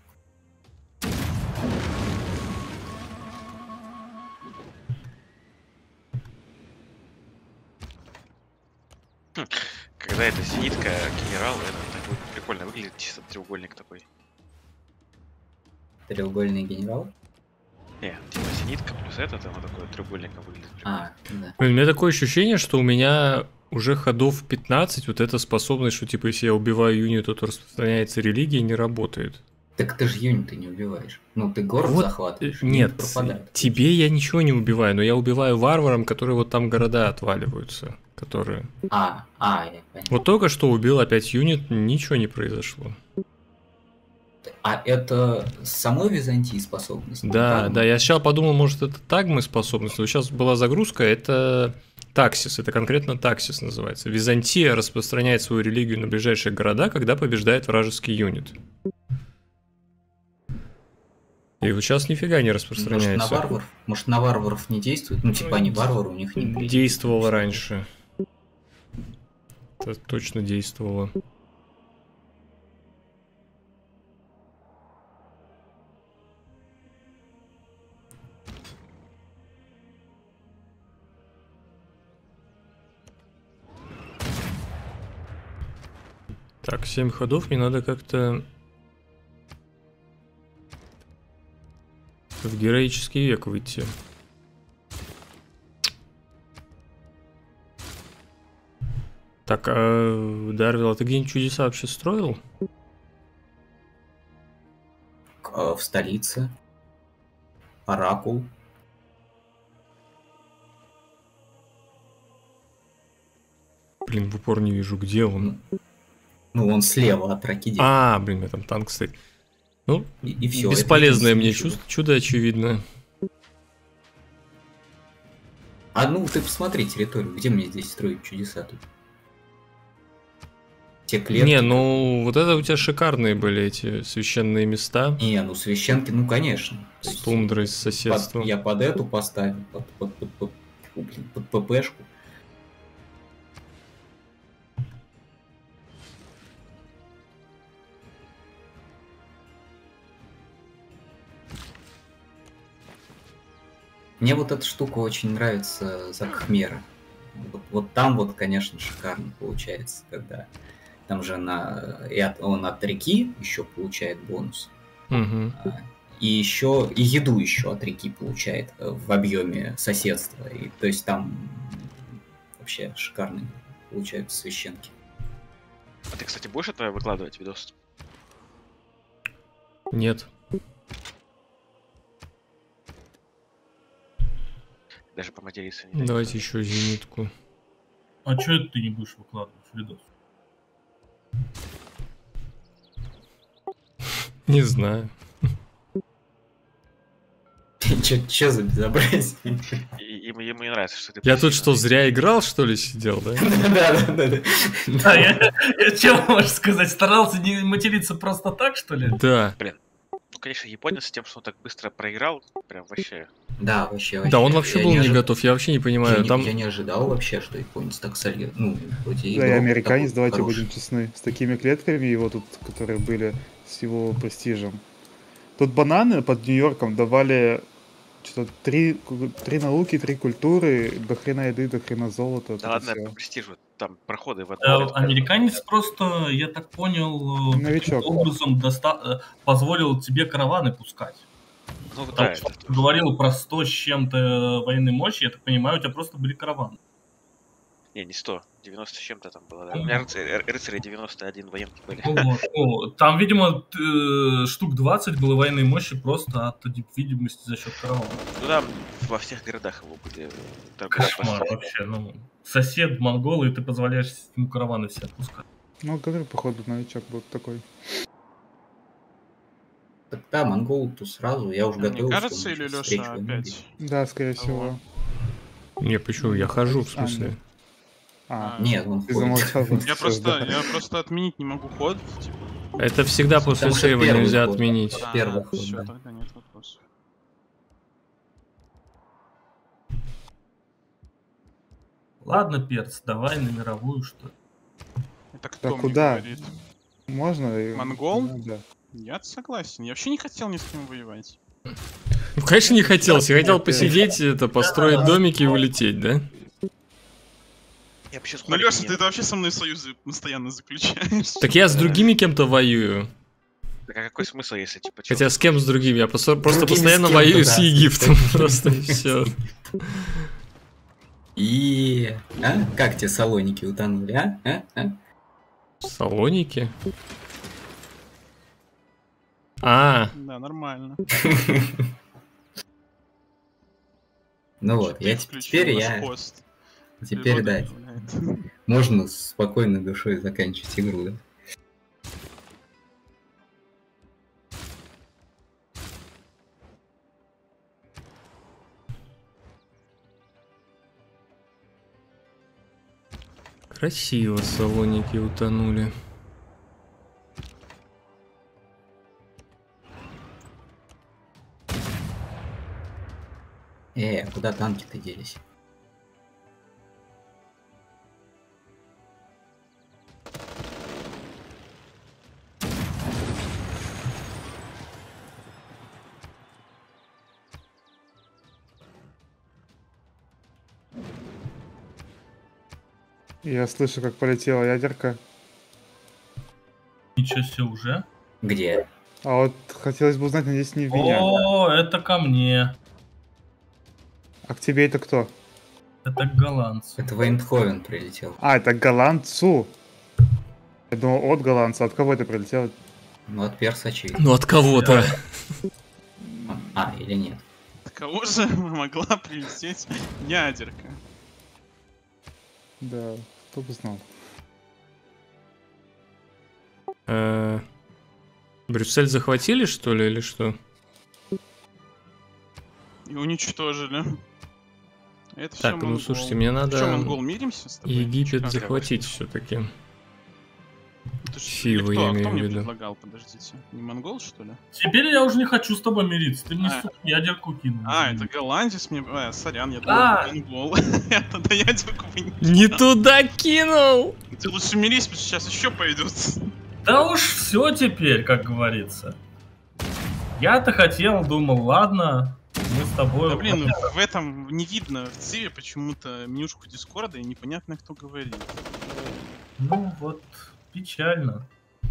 Когда это зенитка генерал, это так прикольно выглядит, чисто треугольник такой. Треугольный генерал. Не, типа зенитка плюс этот, оно такое треугольником выглядит. А, да. Блин, у меня такое ощущение, что у меня уже ходов 15, вот эта способность, что типа если я убиваю юнита, то распространяется религия, не работает. Так ты же юниты не убиваешь. Ну, ты город Вот, захватываешь. Нет, юнит пропадает. тебе я ничего не убиваю, но я убиваю варварам, которые вот там города отваливаются, которые... Я понял. Вот только что убил опять юнит, ничего не произошло. А это с самой Византии способность? Да, Так? да, я сначала подумал, может это тагмы способность, но сейчас была загрузка, это таксис, это конкретно таксис называется. Византия распространяет свою религию на ближайшие города, когда побеждает вражеский юнит. И вот сейчас нифига не распространяется. Может, на варваров не действует? Ну, типа они варвары, у них не Действовало раньше. Это точно действовало. Так, 7 ходов, мне надо как-то в героический век выйти. Так, Дарвил, а ты где-нибудь чудеса вообще строил? В столице. Оракул. Блин, в упор не вижу, где он. Ну, он слева от раки. А, блин, у меня там танк стоит. Ну, и все. бесполезное мне чудо очевидно. А ну ты посмотри территорию, где мне здесь строить чудеса тут? Те клетки. Не, ну вот это у тебя шикарные были эти священные места. Не, ну священки, ну конечно. С тундрой, с соседством. Я под эту поставил, под ППшку. Мне вот эта штука очень нравится за Кхмера. Вот там вот, конечно, шикарно получается, когда там же он от реки еще получает бонус. Угу. И еще и еду еще от реки получает в объеме соседства. И, то есть там вообще шикарные получаются священки. А ты, кстати, будешь это выкладывать видос? Нет. Даже поматериться не. Давайте еще зенитку. А что это ты не будешь выкладывать видос? Не знаю. Че за безобразие? Ему не нравится, что ты... Я тут что, зря играл, что ли, сидел, да? Да, я чего можно сказать? Старался не материться просто так, что ли? Да. Блин. Ну, конечно, японец с тем, что он так быстро проиграл, прям вообще... Да, вообще. Да, он вообще был не готов, я вообще не понимаю. Я не ожидал вообще, что японец так сольет. Ну, да, и американец, давайте будем честны, с такими клетками его тут, которые были с его престижем. Тут бананы под Нью-Йорком давали что-то 3 науки, 3 культуры, до хрена еды, до хрена золота. Да ладно, по престижу, там проходы в одном. Американец просто, я так понял, таким образом позволил тебе караваны пускать. Ну, да, что ты говорил про 100 с чем-то военной мощи, я так понимаю, у тебя просто были караваны. Не 100, 90 с чем-то там было, да. У меня рыцари 91 военки были. Там, видимо, штук 20 было военной мощи просто от видимости за счет каравана. Ну да, во всех городах его были. Кошмар вообще, ну. Сосед монголы, и ты позволяешь ему караваны все отпускать. Ну, говорю, походу, новичок был такой. Так да, монгол-то сразу, я уже готов. Мне кажется, или Леша опять? Да, скорее всего. Не, почему? Я хожу, в смысле. Нет, он ты замолчал. Я просто отменить не могу ход. Типа. Это всегда после сейва нельзя отменить. Первый ход, все, да. тогда нет вопросов. Ладно, перц, давай на мировую, что ли. Это кто мне куда? говорит? Можно? Монгол? Да. Я согласен. Я вообще не хотел ни с кем воевать. Ну, конечно, не хотел. Я хотел посидеть, построить домики и улететь, да? Ну, Леша, ты вообще со мной союзы постоянно заключаешь. Так я с другими кем-то воюю. Так а какой смысл, если типа... Хотя с кем с другими? Я просто постоянно воюю с Египтом. Просто все. И... Как тебе Салоники утонули, а? Салоники? А. Да, нормально. Ну вот, Теперь, да, можно с спокойной душой заканчивать игру, да? Красиво Салоники утонули. Куда танки-то делись? Я слышу, как полетела ядерка. Ничего себе уже. Где? А вот хотелось бы узнать, надеюсь, не в меня. О, это ко мне. А к тебе это кто? Это к голландцу. Это Вейндховен прилетел. А, это к голландцу. Я думал, от голландца. От кого это прилетело? Ну, от перса, очевидно. Ну, от кого-то. Или нет? От кого же могла прилететь ядерка? Да. Кто бы знал. Брюссель захватили, что ли, или что? И уничтожили. Это все Так, монгол. ну слушайте, мне надо Что, монгол, миримся с тобой? Египет Чё, захватить все-таки. это ж- Фивы, или я кто имею в мне виду. предлагал, подождите? Не монгол, что ли? Теперь я уже не хочу с тобой мириться. Ты мне, А. сука, ядерку кинул. Это голландец мне... сорян, я А. думал, монгол. Я тогда ядерку бы не Не кидал. туда кинул! Ты лучше мирись, потому что сейчас еще пойдут. Да уж все теперь, как говорится. Я-то хотел, думал, ладно, мы с тобой... Да блин, ну в этом не видно в Циве почему-то менюшку Дискорда и непонятно, кто говорит. Ну вот, печально.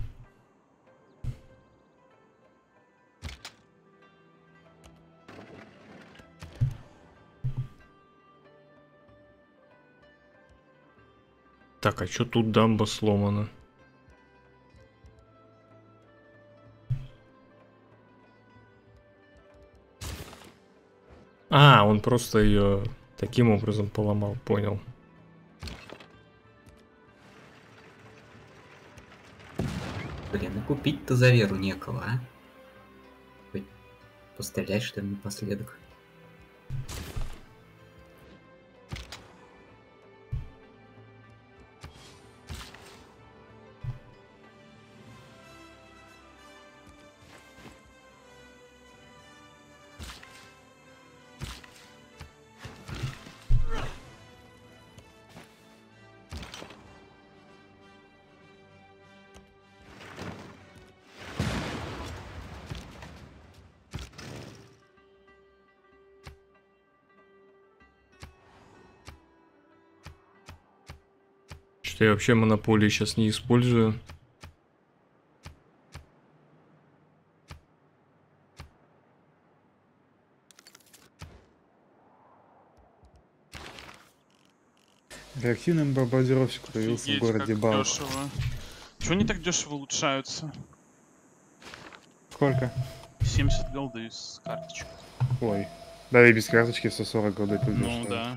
Так, а что тут дамба сломана? А, он просто ее таким образом поломал, понял. Блин, ну купить-то за веру некого, а? Хоть пострелять, что ли, напоследок. Что я вообще монополии сейчас не использую. Реактивный бомбардировщик появился в Офигеть, городе как Балк. дешево. Чего они так дешево улучшаются? Сколько? 70 голды с карточек. Ой. Да и без карточки 140 голды тут Ну дешево. да.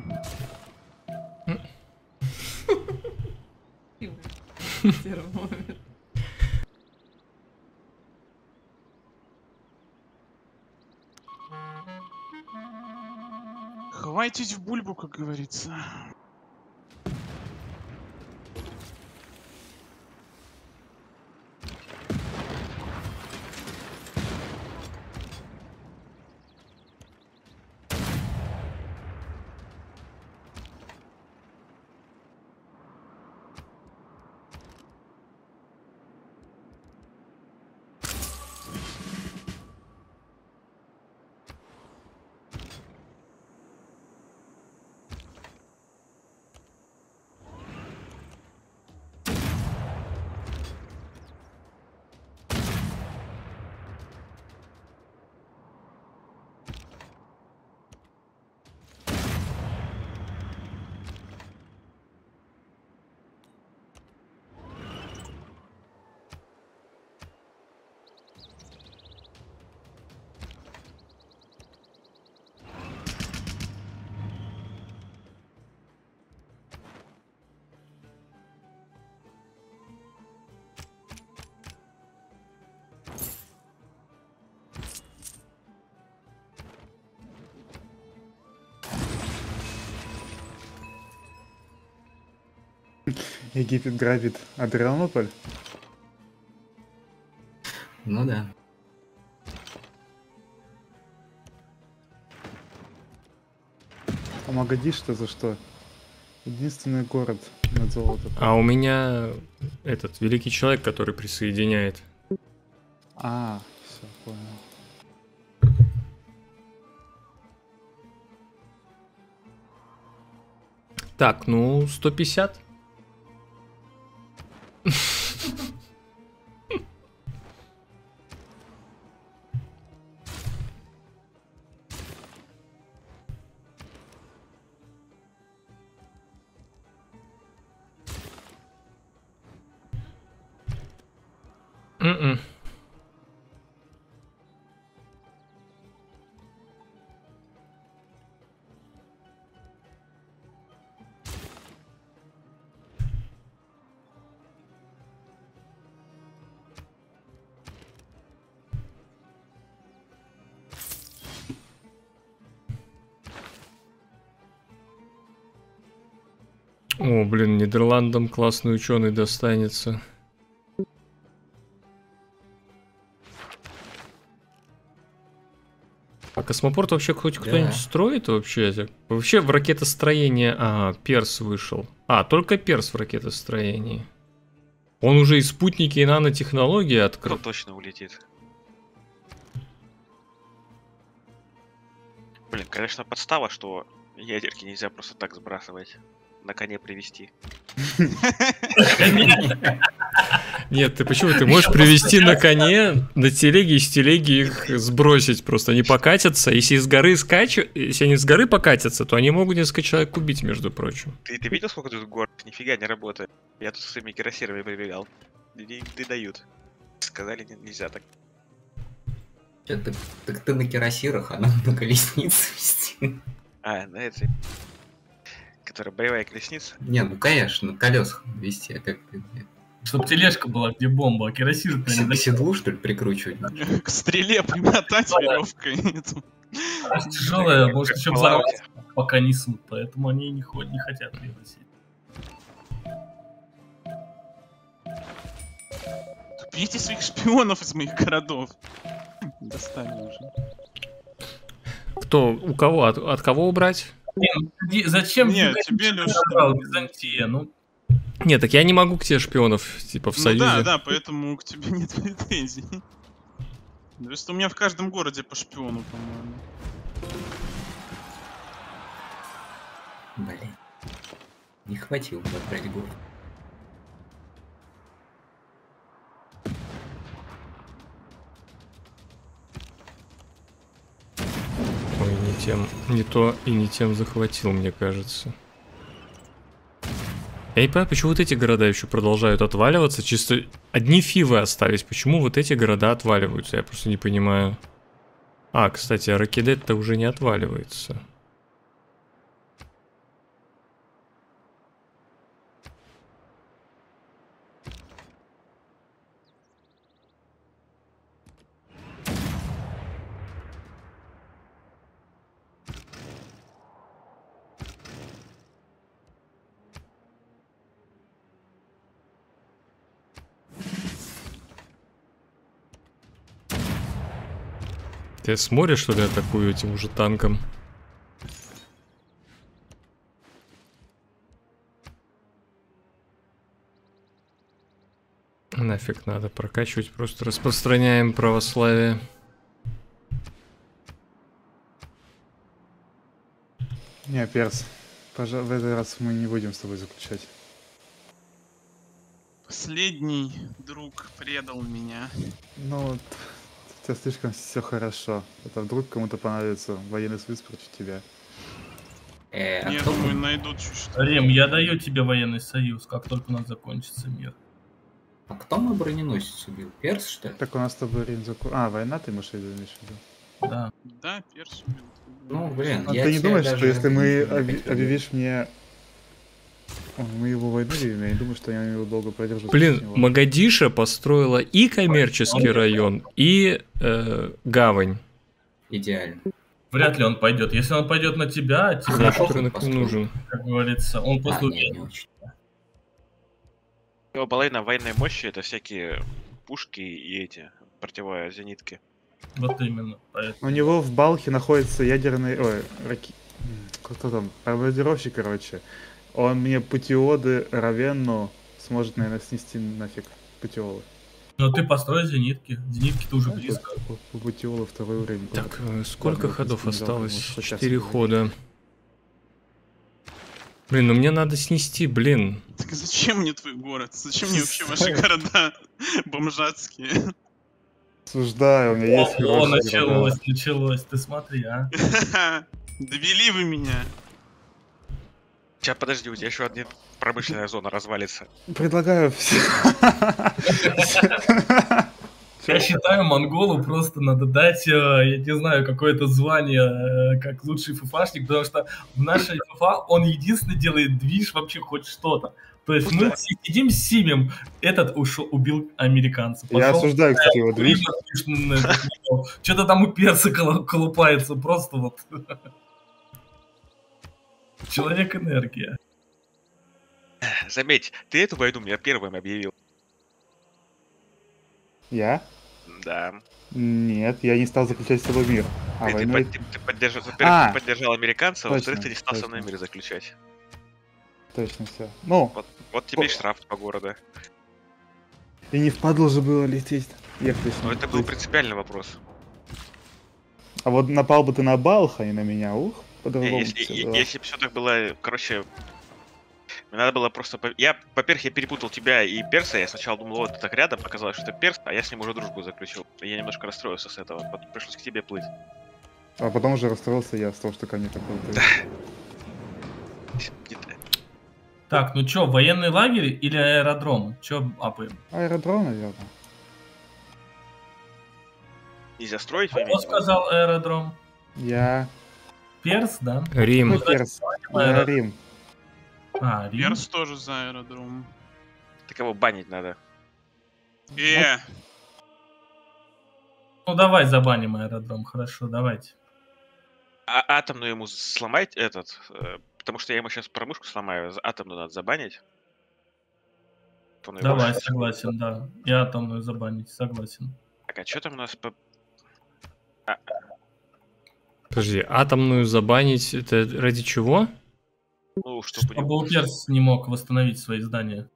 Хвайтесь в бульбу, как говорится. Египет грабит Адрианополь. Ну да. А Магадиш-то за что? Единственный город над золотом. А у меня этот великий человек, который присоединяет. А, все, понял. Так, ну, 150. М-м. О, блин, Нидерландам классный ученый достанется. А космопорт вообще хоть кто-нибудь строит вообще? Вообще в ракетостроение... Ага, Перс вышел. А, только Перс в ракетостроении. Он уже и спутники, и нанотехнологии открыл. Он точно улетит. Блин, конечно, подстава, что ядерки нельзя просто так сбрасывать. На коне привезти. Нет, ты почему? Ты можешь привезти на коне, на телеге, и с телеги их сбросить просто. Они покатятся. Если с горы если они с горы покатятся, то они могут несколько человек убить, между прочим. Ты видел, сколько тут гор? Нифига не работает. Я тут с своими кирасирами прибегал. Не дают. Сказали, нельзя так. Так ты на кирасирах, а нам на колеснице вести. А, на этой. Которая боевая колесница? Не, ну конечно, на колесах вести, а как ты... Чтоб тележка была, где бомба, а кирасир К седлу, что ли, прикручивать? К стреле примотать веревкой. Тяжелая, может еще взорваться, пока несут, поэтому они не хотят ее носить. Видите своих шпионов из моих городов. Достали уже. Кто? У кого? От кого убрать? Зачем тебе, Лёша, Византия? Ну... Нет, так я не могу к тебе шпионов, типа, в союзе. Да, поэтому к тебе нет претензий. То есть у меня в каждом городе по шпиону, по-моему. Блин. Не хватило забрать город. Ой, не то и не тем захватил, мне кажется. Я не понимаю, почему вот эти города еще продолжают отваливаться. Чисто одни фивы остались. Почему вот эти города отваливаются? Я просто не понимаю. А, кстати, Аракидет-то уже не отваливается. Ты смотришь, что ли, атакую этим уже танком? Нафиг надо прокачивать, просто распространяем православие. Не, Перс, пожалуй, в этот раз мы не будем с тобой заключать. Последний друг предал меня. Ну, у тебя слишком все хорошо. Это вдруг кому-то понадобится военный союз против тебя. Я думаю, найдут чуть-чуть. Рим, я даю тебе военный союз, как только у нас закончится мир. А кто мой броненосец убил? Перс, что ли? Так у нас с тобой Рим А, война ты имеешь в виду? Да. Да, Перс убил. Ну, блин, ты не думаешь, что если мы объявишь мне... Мы его войну ведем, я не думаю, что я его долго продержусь. Блин, Магадиша построила и коммерческий район, и гавань. Идеально. Вряд ли он пойдет. Если он пойдет на тебя, тебе рынок не нужен. Как говорится, он просто не убьет. Его половина военной мощи — это всякие пушки и эти противозенитки. Вот именно. Поэтому. У него в Балхе находится ядерный... Ой, кто там? Бомбардировщик, короче. Он мне путиоды, Равенну сможет, наверное, снести нафиг. Путиолы. Ну ты построй зенитки. Зенитки-то уже близко. По путиолу второй уровень. Так, сколько ходов осталось? 4 хода. Блин, ну мне надо снести, блин. Так зачем мне твой город? Зачем мне вообще ваши города бомжатские? Осуждаю, у меня есть хорошие началось, ты смотри, а. Довели вы меня. Сейчас, подожди, у тебя еще одна промышленная зона развалится. Предлагаю все. Я считаю, монголу просто надо дать, я не знаю, какое-то звание, как лучший фуфашник, потому что в нашей фуфа он единственный делает движ вообще хоть что-то. То есть мы сидим с Симем, этот ушел, убил американца. Я осуждаю, кстати, его движ. Что-то там у перса колупается, просто вот. Человек-энергия. Заметь, ты эту войну мне первым объявил. Я? Да. Нет, я не стал заключать с тобой мир. А Ты войной... поддержал, во-первых, А, ты поддержал американцев, а во-вторых, точно, ты не стал со точно. мной мир заключать. Точно все. Ну, Вот тебе и штраф по городу. и не впадло же было лететь. Ехать. Но это был принципиальный вопрос. А вот напал бы ты на Балха, а не на меня, ух, по-другому. Если бы все так было, короче, мне надо было просто... Во-первых, я перепутал тебя и Перса, я сначала думал, вот, ты так рядом, оказалось, что это Перс, а я с ним уже дружбу заключил. И я немножко расстроился с этого, потом пришлось к тебе плыть. А потом уже расстроился я с того, что ко мне такой был. Так, ну чё, военный лагерь или аэродром? Чё апаем? Аэродром, наверное. Нельзя строить, вы Кто имеете в виду? сказал аэродром? Я... Перс, да? Рим. Ну, Перс. Я Рим. А, Рим. Перс тоже за аэродром. Так его банить надо. Ну давай забаним аэродром, хорошо, давайте. А атомную ему сломать этот... Потому что я ему сейчас промышку сломаю, атомную надо забанить. Давай, согласен, да. И атомную забанить, согласен. Так, а что там у нас по... Подожди, атомную забанить, это ради чего? Ну, чтобы Чтобы Перс не мог восстановить свои здания.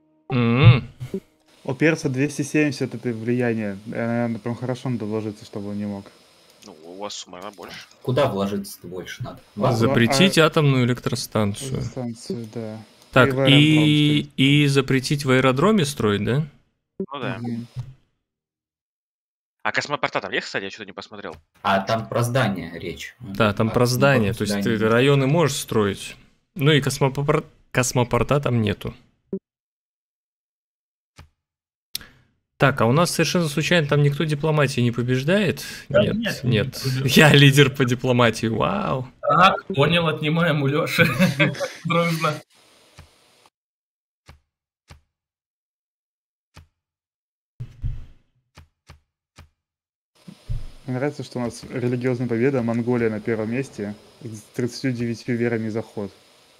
У Перса 270 это влияние. Наверное, прям хорошо надо вложиться, чтобы он не мог. Ну, у вас суммарно больше. Куда вложиться-то больше надо? Запретить атомную электростанцию. Станцию, да. Так, И в аэродром и запретить в аэродроме строить, да? Ну да. Мгм. А космопорта там есть, кстати, я что-то не посмотрел. А там про здание речь. Да, там про здание, то есть ты районы можешь строить. Ну и космопорта там нету. Так, а у нас совершенно случайно там никто дипломатии не побеждает? Да, Нет, нет, нет. не побеждает. Я лидер по дипломатии, вау. Так, понял, отнимаем у Лёши. Дружно. Мне нравится, что у нас религиозная победа, Монголия на первом месте, с 39 верами заход.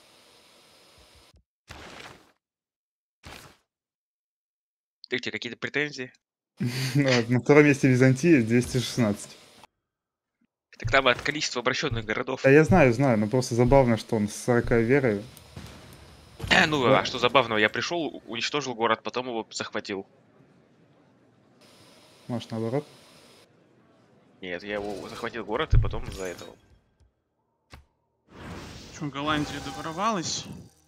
Ты у тебя какие-то претензии? На втором месте Византия 216. Так там от количества обращенных городов. Да я знаю, но просто забавно, что он с 40 верой. Ну, Да. а что забавного, я пришел, уничтожил город, потом его захватил. Может, наоборот. Нет, я его захватил город, и потом из-за этого. Что, Голландия доворовалась?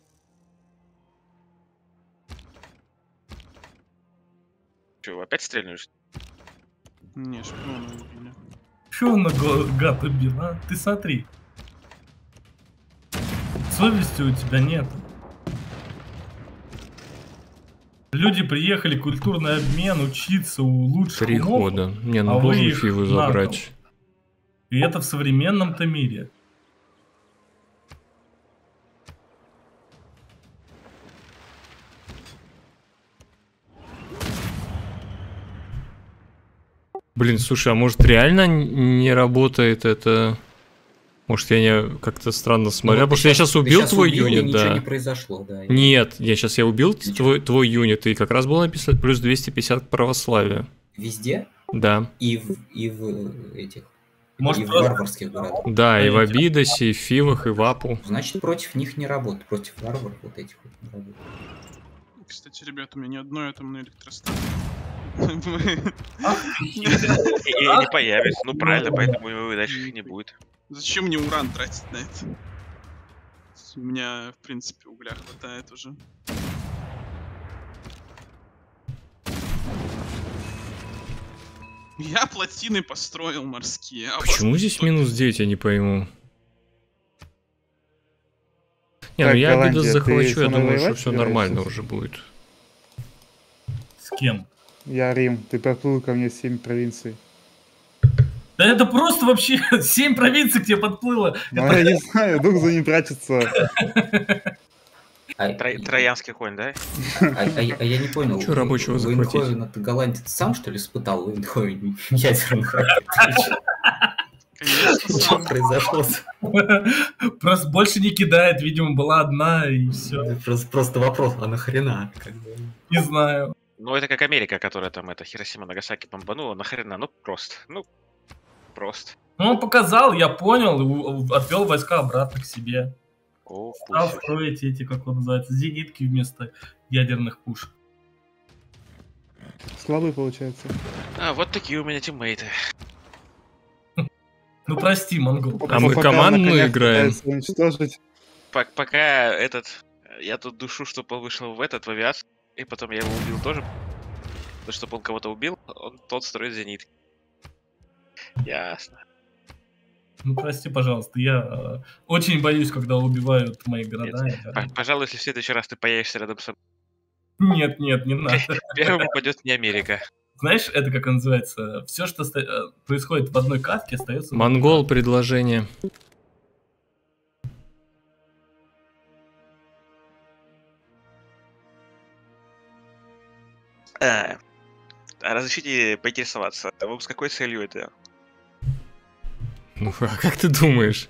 Че, опять стрельнешь? Не, шпиона убили. Чё он на гад убил, а? Ты смотри. Совести у тебя нет. Люди приехали, культурный обмен, учиться у лучших 3 умов, хода. Не, ну а вы должен их фивы на кол. забрать. И это в современном-то мире. Блин, слушай, а может реально не работает это? Может я не как-то странно смотрел? Потому что я сейчас убил твой юнит, ничего да. не произошло, да. Нет, я убил твой юнит, и как раз было написано плюс 250 к православию. Везде? Да. И в этих... Может, и в просто- варварских городах. Да, и в Абидосе, и в Фивах, и в Апу. Значит, против них не работает. Против варваров вот этих вот не работает. Кстати, ребят, у меня ни одной атомной электростанции. И не появится. Ну правильно, поэтому и дальше их не будет. Зачем мне уран тратить на это? У меня, в принципе, угля хватает уже. Я плотины построил морские. А Почему вас здесь кто- минус 9, я не пойму. Не, ну Так, я Голландия, Абидос ты захвачу, я со мной думаю, что воевать все нормально собираешься? уже будет. С кем? Я Рим, ты проплыл ко мне 7 провинций. Да это просто вообще 7 провинций к тебе подплыло. Ну, я не знаю, вдруг за ним прячется. Троянский конь, да? А я не понял. Чё рабочего захватить? Лейнховен, ты голландец сам, что ли, испытал Лейнховен ядерных ракет? Что произошло? Просто больше не кидает, видимо, была одна и все. Просто вопрос, а нахрена? Не знаю. Ну, это как Америка, которая там, это, Хиросима, Нагасаки бомбанула, нахрена, просто. Ну, Он показал, я понял, и отвел войска обратно к себе. Стал пусть. строить эти, как он называется, зенитки вместо ядерных пушек. Слабый получается. Вот такие у меня тиммейты. Ну прости, монгол. А мы Пока командную наконец играем. пытается уничтожить. Пока я тут душу, чтобы он вышел в авиацию, и потом я его убил тоже. Чтобы он кого-то убил, тот строит зенит. Ясно. Ну прости, пожалуйста, я очень боюсь, когда убивают мои города. Пожалуй, если в следующий раз ты появишься рядом со мной. Нет, не надо. Первым упадет не Америка. Знаешь, это как называется? Все, что происходит в одной катке, остается... Монгол, предложение. Разрешите поинтересоваться, а вы с какой целью это? Ну, а как ты думаешь?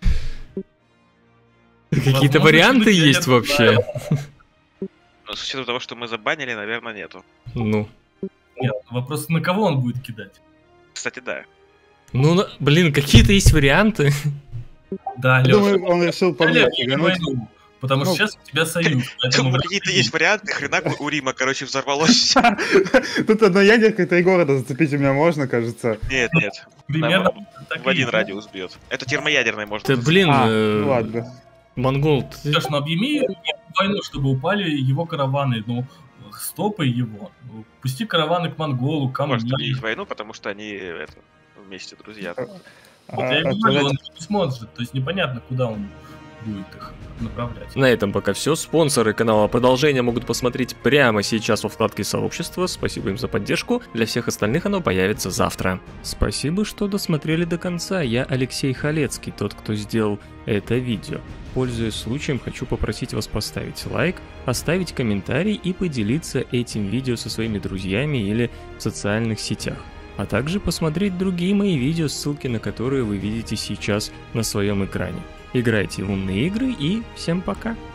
Какие-то варианты есть вообще? Ну, с учетом того, что мы забанили, наверное, нету. Ну. Нет, вопрос, на кого он будет кидать? Кстати, да. Ну, блин, какие-то есть варианты. Да, Я Лёша. думаю, он решил по мне тягануть. Потому что сейчас у тебя союз. Думаю, какие-то есть варианты, хрена у Рима, короче, взорвалось. Тут одна ядерка, 3 города зацепить у меня можно, кажется. Нет. Примерно В один радиус бьет. Это термоядерный может Да, быть. блин, Ну ладно. Монгол, ты... Лёш, ну объеми войну, чтобы упали его караваны. Ну, стопай его. Пусти караваны к монголу, ко мне. Может объявить войну, потому что они вместе друзья. Вот я и говорю, он не сможет. То есть непонятно, куда он будет их направлять. На этом пока все. Спонсоры канала продолжения могут посмотреть прямо сейчас во вкладке сообщества. Спасибо им за поддержку. Для всех остальных оно появится завтра. Спасибо, что досмотрели до конца. Я Алексей Халецкий, тот, кто сделал это видео. Пользуясь случаем, хочу попросить вас поставить лайк, оставить комментарий и поделиться этим видео со своими друзьями или в социальных сетях. А также посмотреть другие мои видео, ссылки на которые вы видите сейчас на своем экране. Играйте в умные игры и всем пока!